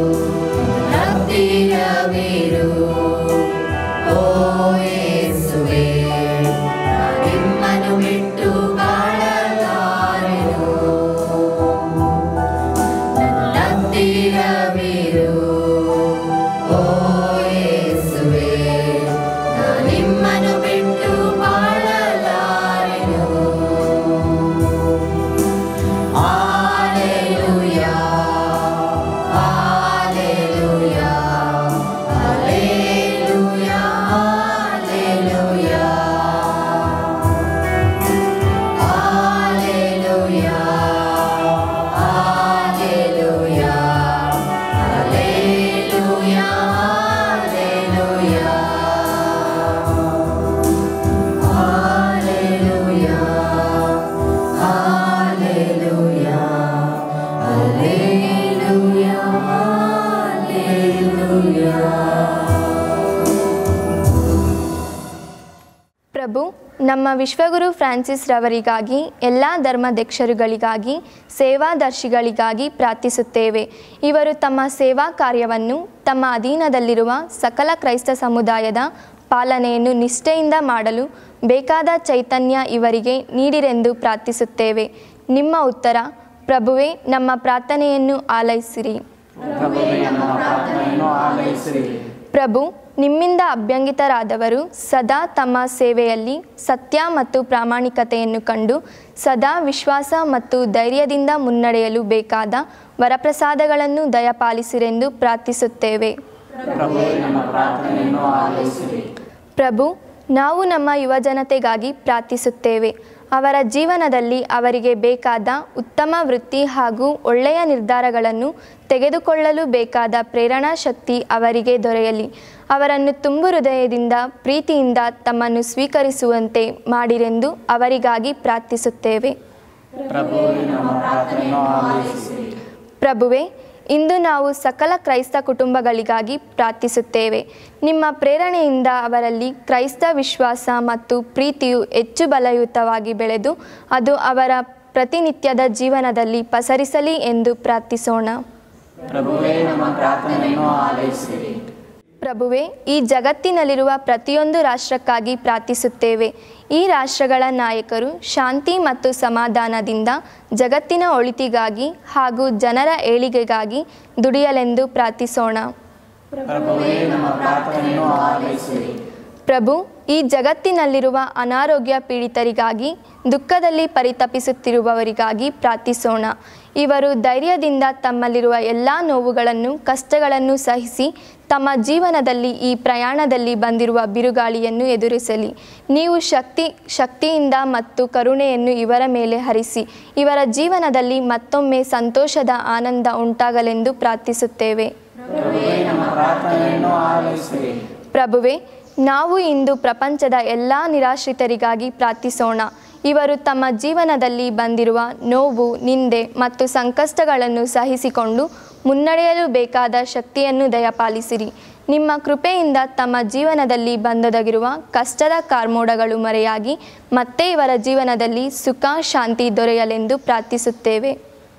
ಹತ್ತಿರವಿರು ಓ ಯೇಸುವೇ, ನಾ ನಿಮ್ಮನ್ನು ಬಿಟ್ಟು ಬಾಳಲಾರೆನು. ನನ್ನ ಹತ್ತಿರವಿರು ಓ ಯೇಸುವೇ, ನಾ ನಿಮ್ಮನ್ನು ಬಿಟ್ಟು ಬಾಳಲಾರೆನು. Hallelujah hallelujah hallelujah hallelujah hallelujah hallelujah hallelujah hallelujah hallelujah hallelujah hallelujah hallelujah. ಪ್ರಭು, ನಮ್ಮ ವಿಶ್ವಗುರು ಫ್ರಾನ್ಸಿಸ್ ರವರಿಗಾಗಿ, ಎಲ್ಲ ಧರ್ಮಾಧ್ಯಕ್ಷರುಗಳಿಗಾಗಿ, ಸೇವಾದರ್ಶಿಗಳಿಗಾಗಿ ಪ್ರಾರ್ಥಿಸುತ್ತೇವೆ. ಇವರು ತಮ್ಮ ಸೇವಾ ಕಾರ್ಯವನ್ನು ತಮ್ಮ ಅಧೀನದಲ್ಲಿರುವ ಸಕಲ ಕ್ರೈಸ್ತ ಸಮುದಾಯದ ಪಾಲನೆಯನ್ನು ನಿಷ್ಠೆಯಿಂದ ಮಾಡಲು ಬೇಕಾದ ಚೈತನ್ಯ ಇವರಿಗೆ ನೀಡಿರೆಂದು ಪ್ರಾರ್ಥಿಸುತ್ತೇವೆ. ನಿಮ್ಮ ಉತ್ತರ ಪ್ರಭುವೇ, ನಮ್ಮ ಪ್ರಾರ್ಥನೆಯನ್ನು ಆಲೈಸಿರಿ. ಪ್ರಭು, ನಿಮ್ಮಿಂದ ಅಭ್ಯಂಗಿತರಾದವರು ಸದಾ ತಮ್ಮ ಸೇವೆಯಲ್ಲಿ ಸತ್ಯ ಮತ್ತು ಪ್ರಾಮಾಣಿಕತೆಯನ್ನು ಕಂಡು ಸದಾ ವಿಶ್ವಾಸ ಮತ್ತು ಧೈರ್ಯದಿಂದ ಮುನ್ನಡೆಯಲು ಬೇಕಾದ ವರಪ್ರಸಾದಗಳನ್ನು ದಯಪಾಲಿಸಿರೆಂದು ಪ್ರಾರ್ಥಿಸುತ್ತೇವೆ. ಪ್ರಭು, ನಾವು ನಮ್ಮ ಯುವಜನತೆಗಾಗಿ ಪ್ರಾರ್ಥಿಸುತ್ತೇವೆ. ಅವರ ಜೀವನದಲ್ಲಿ ಅವರಿಗೆ ಬೇಕಾದ ಉತ್ತಮ ವೃತ್ತಿ ಹಾಗೂ ಒಳ್ಳೆಯ ನಿರ್ಧಾರಗಳನ್ನು ತೆಗೆದುಕೊಳ್ಳಲು ಬೇಕಾದ ಪ್ರೇರಣಾ ಶಕ್ತಿ ಅವರಿಗೆ ದೊರೆಯಲಿ. ಅವರನ್ನು ತುಂಬು ಹೃದಯದಿಂದ ಪ್ರೀತಿಯಿಂದ ತಮ್ಮನ್ನು ಸ್ವೀಕರಿಸುವಂತೆ ಮಾಡಿರೆಂದು ಅವರಿಗಾಗಿ ಪ್ರಾರ್ಥಿಸುತ್ತೇವೆ. ಪ್ರಭುವೇ, ಇಂದು ನಾವು ಸಕಲ ಕ್ರೈಸ್ತ ಕುಟುಂಬಗಳಿಗಾಗಿ ಪ್ರಾರ್ಥಿಸುತ್ತೇವೆ. ನಿಮ್ಮ ಪ್ರೇರಣೆಯಿಂದ ಅವರಲ್ಲಿ ಕ್ರೈಸ್ತ ವಿಶ್ವಾಸ ಮತ್ತು ಪ್ರೀತಿಯು ಹೆಚ್ಚು ಬಲಯುತವಾಗಿ ಬೆಳೆದು ಅದು ಅವರ ಪ್ರತಿನಿತ್ಯದ ಜೀವನದಲ್ಲಿ ಪಸರಿಸಲಿ ಎಂದು ಪ್ರಾರ್ಥಿಸೋಣ. ಪ್ರಭುವೇ, ಈ ಜಗತ್ತಿನಲ್ಲಿರುವ ಪ್ರತಿಯೊಂದು ರಾಷ್ಟ್ರಕ್ಕಾಗಿ ಪ್ರಾರ್ಥಿಸುತ್ತೇವೆ. ಈ ರಾಷ್ಟ್ರಗಳ ನಾಯಕರು ಶಾಂತಿ ಮತ್ತು ಸಮಾಧಾನದಿಂದ ಜಗತ್ತಿನ ಒಳಿತಿಗಾಗಿ ಹಾಗೂ ಜನರ ಏಳಿಗೆಗಾಗಿ ದುಡಿಯಲೆಂದು ಪ್ರಾರ್ಥಿಸೋಣ. ಪ್ರಭು, ಈ ಜಗತ್ತಿನಲ್ಲಿರುವ ಅನಾರೋಗ್ಯ ಪೀಡಿತರಿಗಾಗಿ, ದುಃಖದಲ್ಲಿ ಪರಿತಪಿಸುತ್ತಿರುವವರಿಗಾಗಿ ಪ್ರಾರ್ಥಿಸೋಣ. ಇವರು ಧೈರ್ಯದಿಂದ ತಮ್ಮಲ್ಲಿರುವ ಎಲ್ಲ ನೋವುಗಳನ್ನು ಕಷ್ಟಗಳನ್ನು ಸಹಿಸಿ ತಮ್ಮ ಜೀವನದಲ್ಲಿ ಈ ಪ್ರಯಾಣದಲ್ಲಿ ಬಂದಿರುವ ಬಿರುಗಾಳಿಯನ್ನು ಎದುರಿಸಲಿ. ನೀವು ಶಕ್ತಿ ಶಕ್ತಿಯಿಂದ ಮತ್ತು ಕರುಣೆಯನ್ನು ಇವರ ಮೇಲೆ ಹರಿಸಿ ಇವರ ಜೀವನದಲ್ಲಿ ಮತ್ತೊಮ್ಮೆ ಸಂತೋಷದ ಆನಂದ ಉಂಟಾಗಲೆಂದು ಪ್ರಾರ್ಥಿಸುತ್ತೇವೆ. ಪ್ರಭುವೇ, ನಾವು ಇಂದು ಪ್ರಪಂಚದ ಎಲ್ಲ ನಿರಾಶ್ರಿತರಿಗಾಗಿ ಪ್ರಾರ್ಥಿಸೋಣ. ಇವರು ತಮ್ಮ ಜೀವನದಲ್ಲಿ ಬಂದಿರುವ ನೋವು, ನಿಂದೆ ಮತ್ತು ಸಂಕಷ್ಟಗಳನ್ನು ಸಹಿಸಿಕೊಂಡು ಮುನ್ನಡೆಯಲು ಬೇಕಾದ ಶಕ್ತಿಯನ್ನು ದಯಪಾಲಿಸಿರಿ. ನಿಮ್ಮ ಕೃಪೆಯಿಂದ ತಮ್ಮ ಜೀವನದಲ್ಲಿ ಬಂದೊದಗಿರುವ ಕಷ್ಟದ ಕಾರ್ಮೋಡಗಳು ಮರೆಯಾಗಿ ಮತ್ತೆ ಇವರ ಜೀವನದಲ್ಲಿ ಸುಖ ಶಾಂತಿ ದೊರೆಯಲೆಂದು ಪ್ರಾರ್ಥಿಸುತ್ತೇವೆ.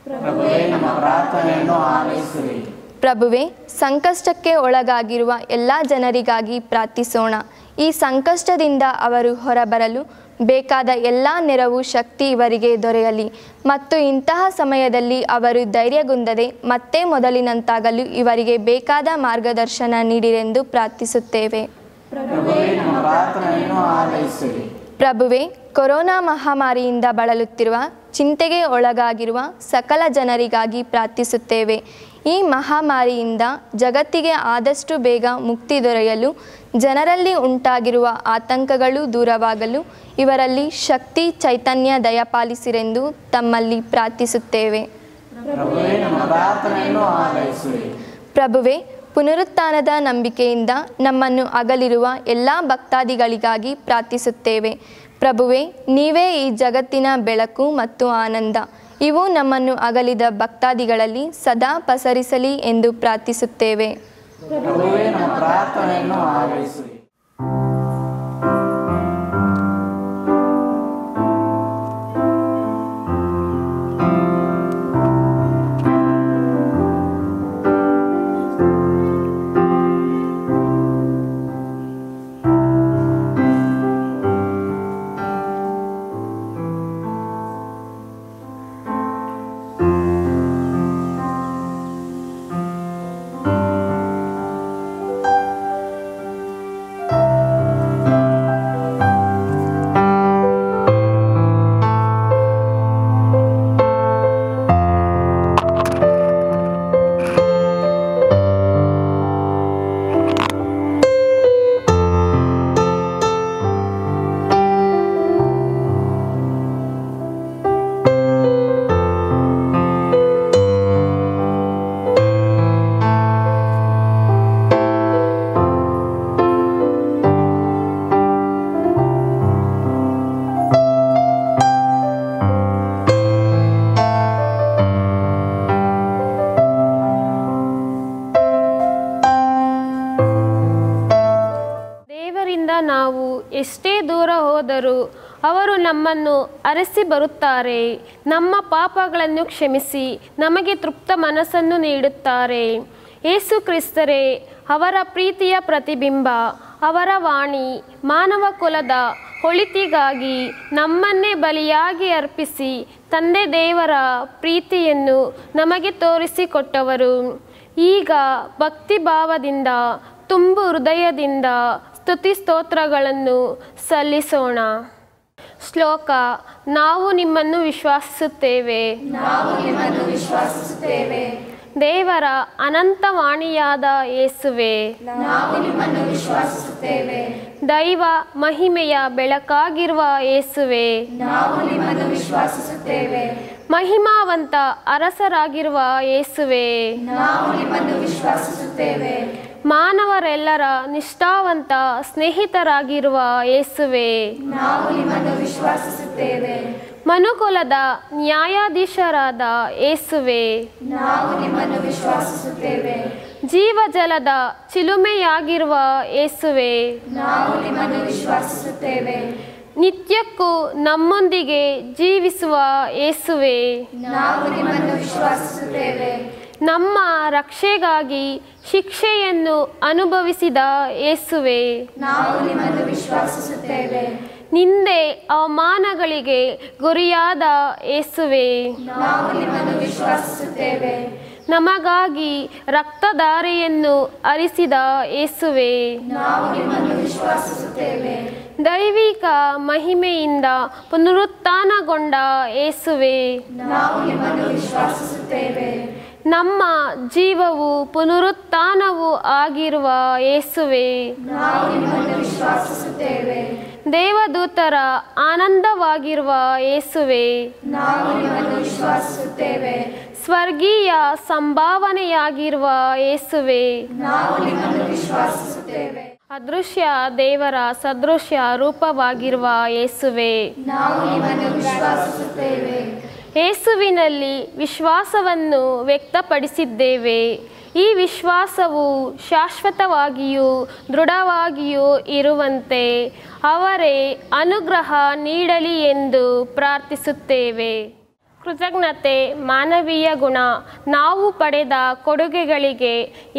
ಪ್ರಭುವೆ, ಸಂಕಷ್ಟಕ್ಕೆ ಒಳಗಾಗಿರುವ ಎಲ್ಲ ಜನರಿಗಾಗಿ ಪ್ರಾರ್ಥಿಸೋಣ. ಈ ಸಂಕಷ್ಟದಿಂದ ಅವರು ಹೊರಬರಲು ಬೇಕಾದ ಎಲ್ಲ ನೆರವು ಶಕ್ತಿ ಇವರಿಗೆ ದೊರೆಯಲಿ ಮತ್ತು ಇಂತಹ ಸಮಯದಲ್ಲಿ ಅವರು ಧೈರ್ಯಗುಂದದೆ ಮತ್ತೆ ಮೊದಲಿನಂತಾಗಲು ಇವರಿಗೆ ಬೇಕಾದ ಮಾರ್ಗದರ್ಶನ ನೀಡಿರೆಂದು ಪ್ರಾರ್ಥಿಸುತ್ತೇವೆ. ಪ್ರಭುವೆ, ಕೊರೋನಾ ಮಹಾಮಾರಿಯಿಂದ ಬಳಲುತ್ತಿರುವ, ಚಿಂತೆಗೆ ಒಳಗಾಗಿರುವ ಸಕಲ ಜನರಿಗಾಗಿ ಪ್ರಾರ್ಥಿಸುತ್ತೇವೆ. ಈ ಮಹಾಮಾರಿಯಿಂದ ಜಗತ್ತಿಗೆ ಆದಷ್ಟು ಬೇಗ ಮುಕ್ತಿ ದೊರೆಯಲು, ಜನರಲ್ಲಿ ಉಂಟಾಗಿರುವ ಆತಂಕಗಳು ದೂರವಾಗಲು ಇವರಲ್ಲಿ ಶಕ್ತಿ ಚೈತನ್ಯ ದಯಪಾಲಿಸಿರೆಂದು ತಮ್ಮಲ್ಲಿ ಪ್ರಾರ್ಥಿಸುತ್ತೇವೆ. ಪ್ರಭುವೆ, ಪುನರುತ್ಥಾನದ ನಂಬಿಕೆಯಿಂದ ನಮ್ಮನ್ನು ಅಗಲಿರುವ ಎಲ್ಲ ಭಕ್ತಾದಿಗಳಿಗಾಗಿ ಪ್ರಾರ್ಥಿಸುತ್ತೇವೆ. ಪ್ರಭುವೆ, ನೀವೇ ಈ ಜಗತ್ತಿನ ಬೆಳಕು ಮತ್ತು ಆನಂದ. ಇವು ನಮ್ಮನ್ನು ಅಗಲಿದ ಭಕ್ತಾದಿಗಳಲ್ಲಿ ಸದಾ ಪಸರಿಸಲಿ ಎಂದು ಪ್ರಾರ್ಥಿಸುತ್ತೇವೆ. ನಾವು ಎಷ್ಟೇ ದೂರ ಹೋದರೂ ಅವರು ನಮ್ಮನ್ನು ಅರಸಿ ಬರುತ್ತಾರೆ. ನಮ್ಮ ಪಾಪಗಳನ್ನು ಕ್ಷಮಿಸಿ ನಮಗೆ ತೃಪ್ತ ಮನಸ್ಸನ್ನು ನೀಡುತ್ತಾರೆ. ಯೇಸು ಕ್ರಿಸ್ತರೇ ಅವರ ಪ್ರೀತಿಯ ಪ್ರತಿಬಿಂಬ, ಅವರ ವಾಣಿ ಮಾನವ ಕುಲದ ಒಳಿತಿಗಾಗಿ ನಮ್ಮನ್ನೇ ಬಲಿಯಾಗಿ ಅರ್ಪಿಸಿ ತಂದೆ ದೇವರ ಪ್ರೀತಿಯನ್ನು ನಮಗೆ ತೋರಿಸಿಕೊಟ್ಟವರು. ಈಗ ಭಕ್ತಿಭಾವದಿಂದ ತುಂಬು ಹೃದಯದಿಂದ ಸ್ತುತಿ ಸ್ತೋತ್ರಗಳನ್ನು ಸಲ್ಲಿಸೋಣ. ಶ್ಲೋಕ: ನಾವು ನಿಮ್ಮನ್ನು ವಿಶ್ವಾಸಿಸುತ್ತೇವೆ. ನಾವು ನಿಮ್ಮನ್ನು ವಿಶ್ವಾಸಿಸುತ್ತೇವೆ. ದೇವರ ಅನಂತ ವಾಣಿಯಾದ ಯೇಸುವೆ, ನಾವು ನಿಮ್ಮನ್ನು ವಿಶ್ವಾಸಿಸುತ್ತೇವೆ. ದೈವ ಮಹಿಮೆಯ ಬೆಳಕಾಗಿರುವ ಯೇಸುವೆ, ನಾವು ನಿಮ್ಮನ್ನು ವಿಶ್ವಾಸಿಸುತ್ತೇವೆ. ಮಹಿಮಾವಂತ ಅರಸರಾಗಿರುವ ಯೇಸುವೆ, ನಾವು ನಿಮ್ಮನ್ನು ವಿಶ್ವಾಸಿಸುತ್ತೇವೆ. ಮಾನವರೆಲ್ಲರ ನಿಷ್ಠಾವಂತ ಸ್ನೇಹಿತರಾಗಿರುವ ಯೇಸುವೆ, ನಾವು ನಿಮ್ಮನ್ನು ವಿಶ್ವಾಸಿಸುತ್ತೇವೆ. ಮನುಕುಲದ ನ್ಯಾಯಾಧೀಶರಾದ ಯೇಸುವೆ, ನಾವು ನಿಮ್ಮನ್ನು ವಿಶ್ವಾಸಿಸುತ್ತೇವೆ. ಜೀವಜಲದ ಚಿಲುಮೆಯಾಗಿರುವ ಯೇಸುವೆ, ನಾವು ನಿಮ್ಮನ್ನು ವಿಶ್ವಾಸಿಸುತ್ತೇವೆ. ನಿತ್ಯಕ್ಕೂ ನಮ್ಮೊಂದಿಗೆ ಜೀವಿಸುವ ಯೇಸುವೆ, ನಾವು ನಿಮ್ಮನ್ನು ವಿಶ್ವಾಸಿಸುತ್ತೇವೆ. ನಮ್ಮ ರಕ್ಷೆಗಾಗಿ ಶಿಕ್ಷೆಯನ್ನು ಅನುಭವಿಸಿದ ಯೇಸುವೆ, ನಾವು ನಿಮ್ಮನ್ನು ವಿಶ್ವಾಸಿಸುತ್ತೇವೆ. ನಿಂದೆ ಅವಮಾನಗಳಿಗೆ ಗುರಿಯಾದ ಯೇಸುವೆ, ನಾವು ನಿಮ್ಮನ್ನು ವಿಶ್ವಾಸಿಸುತ್ತೇವೆ. ನಮಗಾಗಿ ರಕ್ತಧಾರೆಯನ್ನು ಹರಿಸಿದ ಯೇಸುವೆ, ನಾವು ನಿಮ್ಮನ್ನು ವಿಶ್ವಾಸಿಸುತ್ತೇವೆ. ದೈವಿಕ ಮಹಿಮೆಯಿಂದ ಪುನರುತ್ಥಾನಗೊಂಡ ಯೇಸುವೆ, ನಾವು ನಿಮ್ಮನ್ನು ವಿಶ್ವಾಸಿಸುತ್ತೇವೆ. ನಮ್ಮ ಜೀವವು ಪುನರುತ್ಥಾನವೂ ಆಗಿರುವ ಯೇಸುವೆ, ನಾವು ನಿಮ್ಮನ್ನು ವಿಶ್ವಾಸಿಸುತ್ತೇವೆ. ದೇವದೂತರ ಆನಂದವಾಗಿರುವ ಯೇಸುವೆ, ನಾವು ನಿಮ್ಮನ್ನು ವಿಶ್ವಾಸಿಸುತ್ತೇವೆ. ಸ್ವರ್ಗೀಯ ಸಂಭಾವನೆಯಾಗಿರುವ ಯೇಸುವೆ, ನಾವು ನಿಮ್ಮನ್ನು ವಿಶ್ವಾಸಿಸುತ್ತೇವೆ. ಅದೃಶ್ಯ ದೇವರ ಸದೃಶ್ಯ ರೂಪವಾಗಿರುವ ಯೇಸುವೆ, ನಾವು ನಿಮ್ಮನ್ನು ವಿಶ್ವಾಸಿಸುತ್ತೇವೆ. ಯೇಸುವಿನಲ್ಲಿ ವಿಶ್ವಾಸವನ್ನು ವ್ಯಕ್ತಪಡಿಸಿದ್ದೇವೆ. ಈ ವಿಶ್ವಾಸವು ಶಾಶ್ವತವಾಗಿಯೂ ದೃಢವಾಗಿಯೂ ಇರುವಂತೆ ಅವರೇ ಅನುಗ್ರಹ ನೀಡಲಿ ಎಂದು ಪ್ರಾರ್ಥಿಸುತ್ತೇವೆ. ಕೃತಜ್ಞತೆ ಮಾನವೀಯ ಗುಣ. ನಾವು ಪಡೆದ ಕೊಡುಗೆಗಳಿಗೆ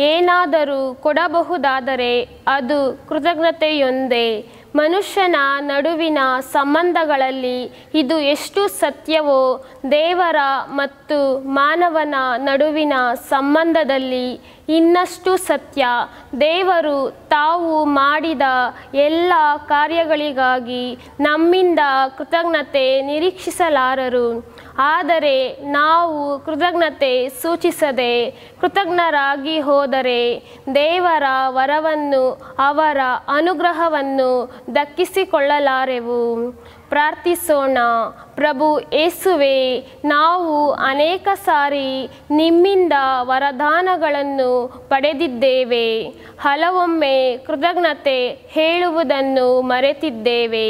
ಏನಾದರೂ ಕೊಡಬಹುದಾದರೆ ಅದು ಕೃತಜ್ಞತೆಯೊಂದೇ. ಮನುಷ್ಯನ ನಡುವಿನ ಸಂಬಂಧಗಳಲ್ಲಿ ಇದು ಎಷ್ಟು ಸತ್ಯವೋ ದೇವರ ಮತ್ತು ಮಾನವನ ನಡುವಿನ ಸಂಬಂಧದಲ್ಲಿ ಇನ್ನಷ್ಟು ಸತ್ಯ. ದೇವರು ತಾವು ಮಾಡಿದ ಎಲ್ಲ ಕಾರ್ಯಗಳಿಗಾಗಿ ನಮ್ಮಿಂದ ಕೃತಜ್ಞತೆ ನಿರೀಕ್ಷಿಸಲಾರರು. ಆದರೆ ನಾವು ಕೃತಜ್ಞತೆ ಸೂಚಿಸದೆ ಕೃತಜ್ಞರಾಗಿ ಹೋದರೆ ದೇವರ ವರವನ್ನು ಅವರ ಅನುಗ್ರಹವನ್ನು ದಕ್ಕಿಸಿಕೊಳ್ಳಲಾರೆವು. ಪ್ರಾರ್ಥಿಸೋಣ. ಪ್ರಭು ಯೇಸುವೆ, ನಾವು ಅನೇಕ ಸಾರಿ ನಿಮ್ಮಿಂದ ವರದಾನಗಳನ್ನು ಪಡೆದಿದ್ದೇವೆ. ಹಲವೊಮ್ಮೆ ಕೃತಜ್ಞತೆ ಹೇಳುವುದನ್ನು ಮರೆತಿದ್ದೇವೆ.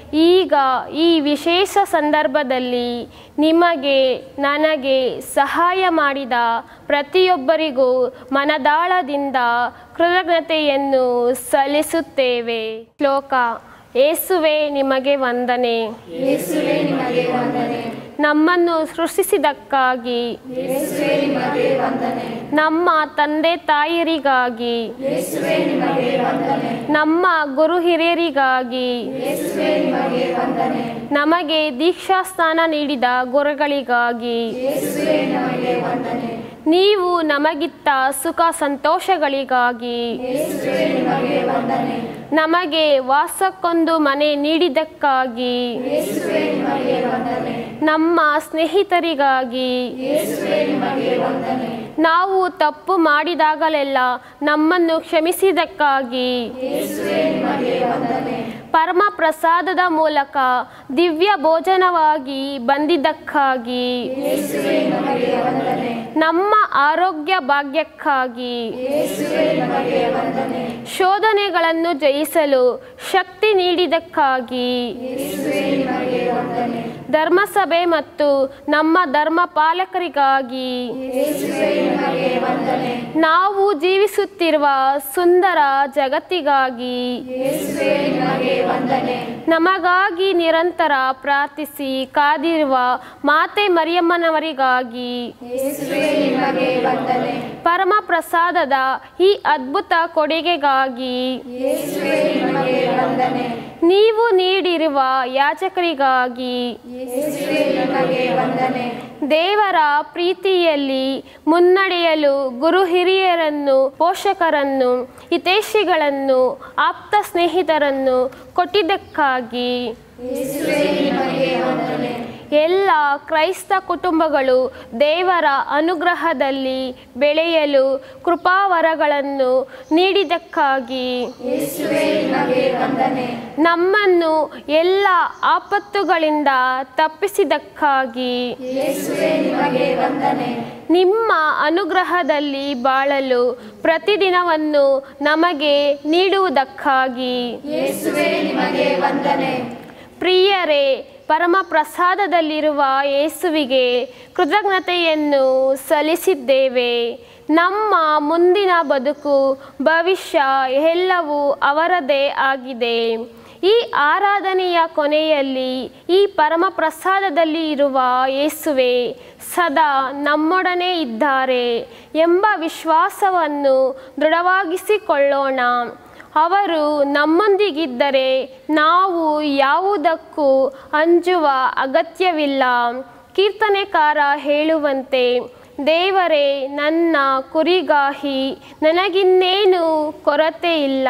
ಈಗ ಈ ವಿಶೇಷ ಸಂದರ್ಭದಲ್ಲಿ ನಿಮಗೆ ನನಗೆ ಸಹಾಯ ಮಾಡಿದ ಪ್ರತಿಯೊಬ್ಬರಿಗೂ ಮನದಾಳದಿಂದ ಕೃತಜ್ಞತೆಯನ್ನು ಸಲ್ಲಿಸುತ್ತೇವೆ. ಶ್ಲೋಕ. ಯೇಸುವೆ ನಿಮಗೆ ವಂದನೆ. ಯೇಸುವೆ ನಿಮಗೆ ವಂದನೆ. ನಮ್ಮನ್ನು ಸೃಷ್ಟಿಸಿದ್ದಕ್ಕಾಗಿ ಯೇಸುವೆ ನಿಮಗೆ ವಂದನೆ. ನಮ್ಮ ತಂದೆ ತಾಯಿಯರಿಗಾಗಿ ಯೇಸುವೆ ನಿಮಗೆ ವಂದನೆ. ನಮ್ಮ ಗುರು ಹಿರಿಯರಿಗಾಗಿ ಯೇಸುವೆ ನಿಮಗೆ ವಂದನೆ. ನಮಗೆ ದೀಕ್ಷಾಸ್ನಾನ ನೀಡಿದ ಗುರುಗಳಿಗಾಗಿ ಯೇಸುವೆ ನಿಮಗೆ ವಂದನೆ. ನೀವು ನಮಗಿತ್ತ ಸುಖ ಸಂತೋಷಗಳಿಗಾಗಿ ಯೇಸುವೆ ನಿಮಗೆ ವಂದನೆ. ನಮಗೆ ವಾಸಕ್ಕೊಂದು ಮನೆ ನೀಡಿದ್ದಕ್ಕಾಗಿ ಯೇಸುವೆ ನಿಮಗೆ ವಂದನೆ. ನಮ್ಮ ಸ್ನೇಹಿತರಿಗಾಗಿ ಯೇಸುವೆ ನಿಮಗೆ ವಂದನೆ. ನಾವು ತಪ್ಪು ಮಾಡಿದಾಗಲೆಲ್ಲ ನಮ್ಮನ್ನು ಕ್ಷಮಿಸಿದ್ದಕ್ಕಾಗಿ ಯೇಸುವೆ ನಿಮಗೆ ವಂದನೆ. ಪರಮ ಪ್ರಸಾದದ ಮೂಲಕ ದಿವ್ಯ ಭೋಜನವಾಗಿ ಬಂದಿದ್ದಕ್ಕಾಗಿ ಯೇಸುವೆ ನಿಮಗೆ ವಂದನೆ. ನಮ್ಮ ಆರೋಗ್ಯ ಭಾಗ್ಯಕ್ಕಾಗಿ ಯೇಸುವೆ ನಿಮಗೆ ವಂದನೆ. ಶೋಧನೆಗಳನ್ನು ಜಯಿಸಲು ಶಕ್ತಿ ನೀಡಿದ್ದಕ್ಕಾಗಿ ಯೇಸುವೆ ನಿಮಗೆ ವಂದನೆ. ಧರ್ಮಸಭೆ ಮತ್ತು ನಮ್ಮ ಧರ್ಮ ಪಾಲಕರಿಗಾಗಿ ಯೇಸುವೆ ನಿಮಗೆ ವಂದನೆ. ನಾವು ಜೀವಿಸುತ್ತಿರುವ ಸುಂದರ ಜಗತ್ತಿಗಾಗಿ ಯೇಸುವೆ ನಿಮಗೆ ವಂದನೆ. ನಮಗಾಗಿ ನಿರಂತರ ಪ್ರಾರ್ಥಿಸಿ ಕಾದಿರುವ ಮಾತೆ ಮರಿಯಮ್ಮನವರಿಗಾಗಿ ಯೇಸುವೆ ನಿಮಗೆ ವಂದನೆ. ಪರಮ ಪ್ರಸಾದದ ಈ ಅದ್ಭುತ ಕೊಡುಗೆಗಾಗಿ ಯೇಸುವೆ ನಿಮಗೆ ವಂದನೆ. ನೀವು ನೀಡಿರುವ ಯಾಜಕರಿಗಾಗಿ ಯೇಸುವೆ ನಿಮಗೆ ವಂದನೆ. ದೇವರ ಪ್ರೀತಿಯಲ್ಲಿ ಮುನ್ನಡೆಯಲು ಗುರು ಹಿರಿಯರನ್ನು, ಪೋಷಕರನ್ನು, ಹಿತೈಷಿಗಳನ್ನು, ಆಪ್ತ ಸ್ನೇಹಿತರನ್ನು ಕೊಟ್ಟಿದ್ದಕ್ಕಾಗಿ ಯೇಸುವೆ ನಿಮಗೆ ವಂದನೆ. ಎಲ್ಲ ಕ್ರೈಸ್ತ ಕುಟುಂಬಗಳು ದೇವರ ಅನುಗ್ರಹದಲ್ಲಿ ಬೆಳೆಯಲು ಕೃಪಾವರಗಳನ್ನು ನೀಡಿದ್ದಕ್ಕಾಗಿ ಯೇಸುವೆ ನಿಮಗೆ ವಂದನೆ. ನಮ್ಮನ್ನು ಎಲ್ಲ ಆಪತ್ತುಗಳಿಂದ ತಪ್ಪಿಸಿದ್ದಕ್ಕಾಗಿ ಯೇಸುವೆ ನಿಮಗೆ ವಂದನೆ. ನಿಮ್ಮ ಅನುಗ್ರಹದಲ್ಲಿ ಬಾಳಲು ಪ್ರತಿದಿನವನ್ನು ನಮಗೆ ನೀಡುವುದಕ್ಕಾಗಿ ಯೇಸುವೆ ನಿಮಗೆ ವಂದನೆ. ಪ್ರಿಯರೇ, ಪರಮ ಪ್ರಸಾದದಲ್ಲಿರುವ ಯೇಸುವಿಗೆ ಕೃತಜ್ಞತೆಯನ್ನು ಸಲ್ಲಿಸಿದ್ದೇವೆ. ನಮ್ಮ ಮುಂದಿನ ಬದುಕು, ಭವಿಷ್ಯ ಎಲ್ಲವೂ ಅವರದೇ ಆಗಿದೆ. ಈ ಆರಾಧನೆಯ ಕೊನೆಯಲ್ಲಿ ಈ ಪರಮ ಪ್ರಸಾದದಲ್ಲಿ ಇರುವ ಯೇಸುವೆ ಸದಾ ನಮ್ಮೊಡನೆ ಇದ್ದಾರೆ ಎಂಬ ವಿಶ್ವಾಸವನ್ನು ದೃಢವಾಗಿಸಿಕೊಳ್ಳೋಣ. ಅವರು ನಮ್ಮೊಂದಿಗಿದ್ದರೆ ನಾವು ಯಾವುದಕ್ಕೂ ಅಂಜುವ ಅಗತ್ಯವಿಲ್ಲ. ಕೀರ್ತನೆಕಾರ ಹೇಳುವಂತೆ, ದೇವರೇ ನನ್ನ ಕುರಿಗಾಹಿ, ನನಗಿನ್ನೇನು ಕೊರತೆ ಇಲ್ಲ.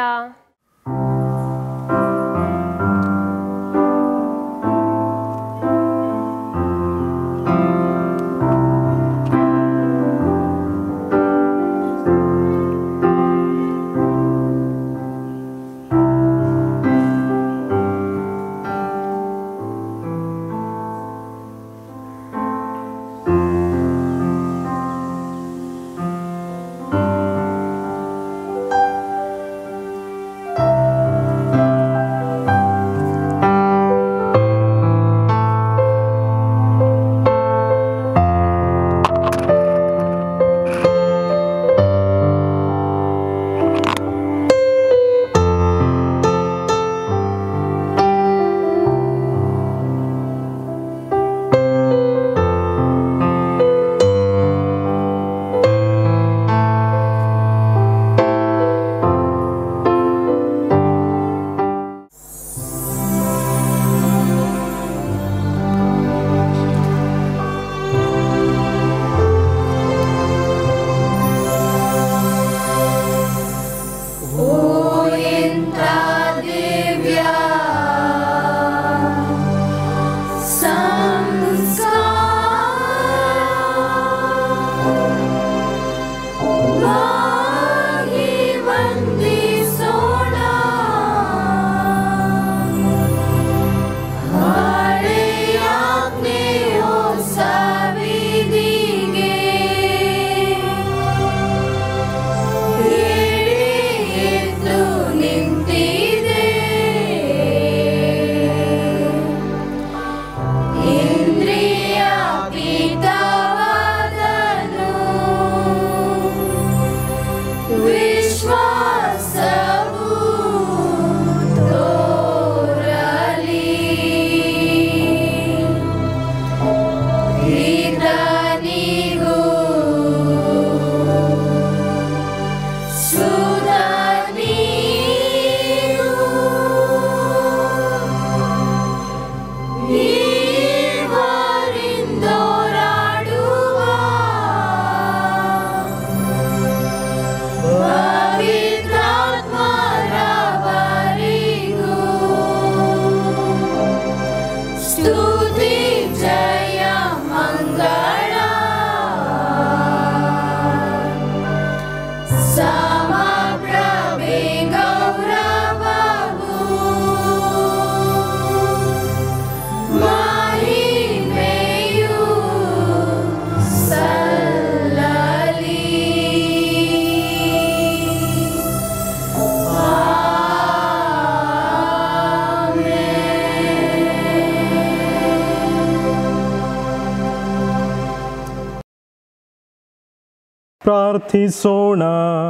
ಪ್ರಾರ್ಥಿಸೋಣ.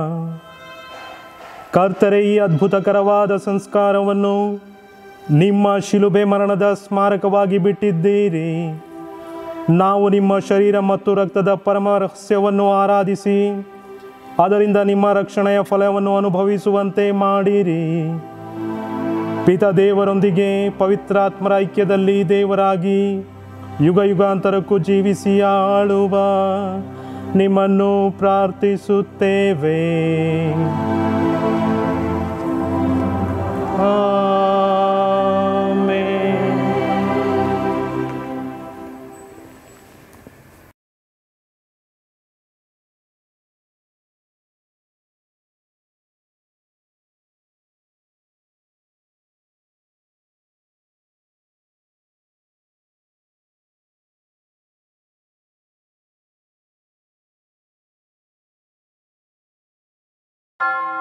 ಕರ್ತರೇ, ಈ ಅದ್ಭುತಕರವಾದ ಸಂಸ್ಕಾರವನ್ನು ನಿಮ್ಮ ಶಿಲುಬೆ ಮರಣದ ಸ್ಮಾರಕವಾಗಿ ಬಿಟ್ಟಿದ್ದೀರಿ. ನಾವು ನಿಮ್ಮ ಶರೀರ ಮತ್ತು ರಕ್ತದ ಪರಮ ರಹಸ್ಯವನ್ನು ಆರಾಧಿಸಿ ಅದರಿಂದ ನಿಮ್ಮ ರಕ್ಷಣೆಯ ಫಲವನ್ನು ಅನುಭವಿಸುವಂತೆ ಮಾಡಿರಿ. ಪಿತ ದೇವರೊಂದಿಗೆ ಪವಿತ್ರಾತ್ಮರ ಐಕ್ಯದಲ್ಲಿ ದೇವರಾಗಿ ಯುಗ ಯುಗಾಂತರಕ್ಕೂ ಜೀವಿಸಿ ಆಳುವ ನಿಮ್ಮನ್ನು ಪ್ರಾರ್ಥಿಸುತ್ತೇವೆ. ಆಮೆನ್. you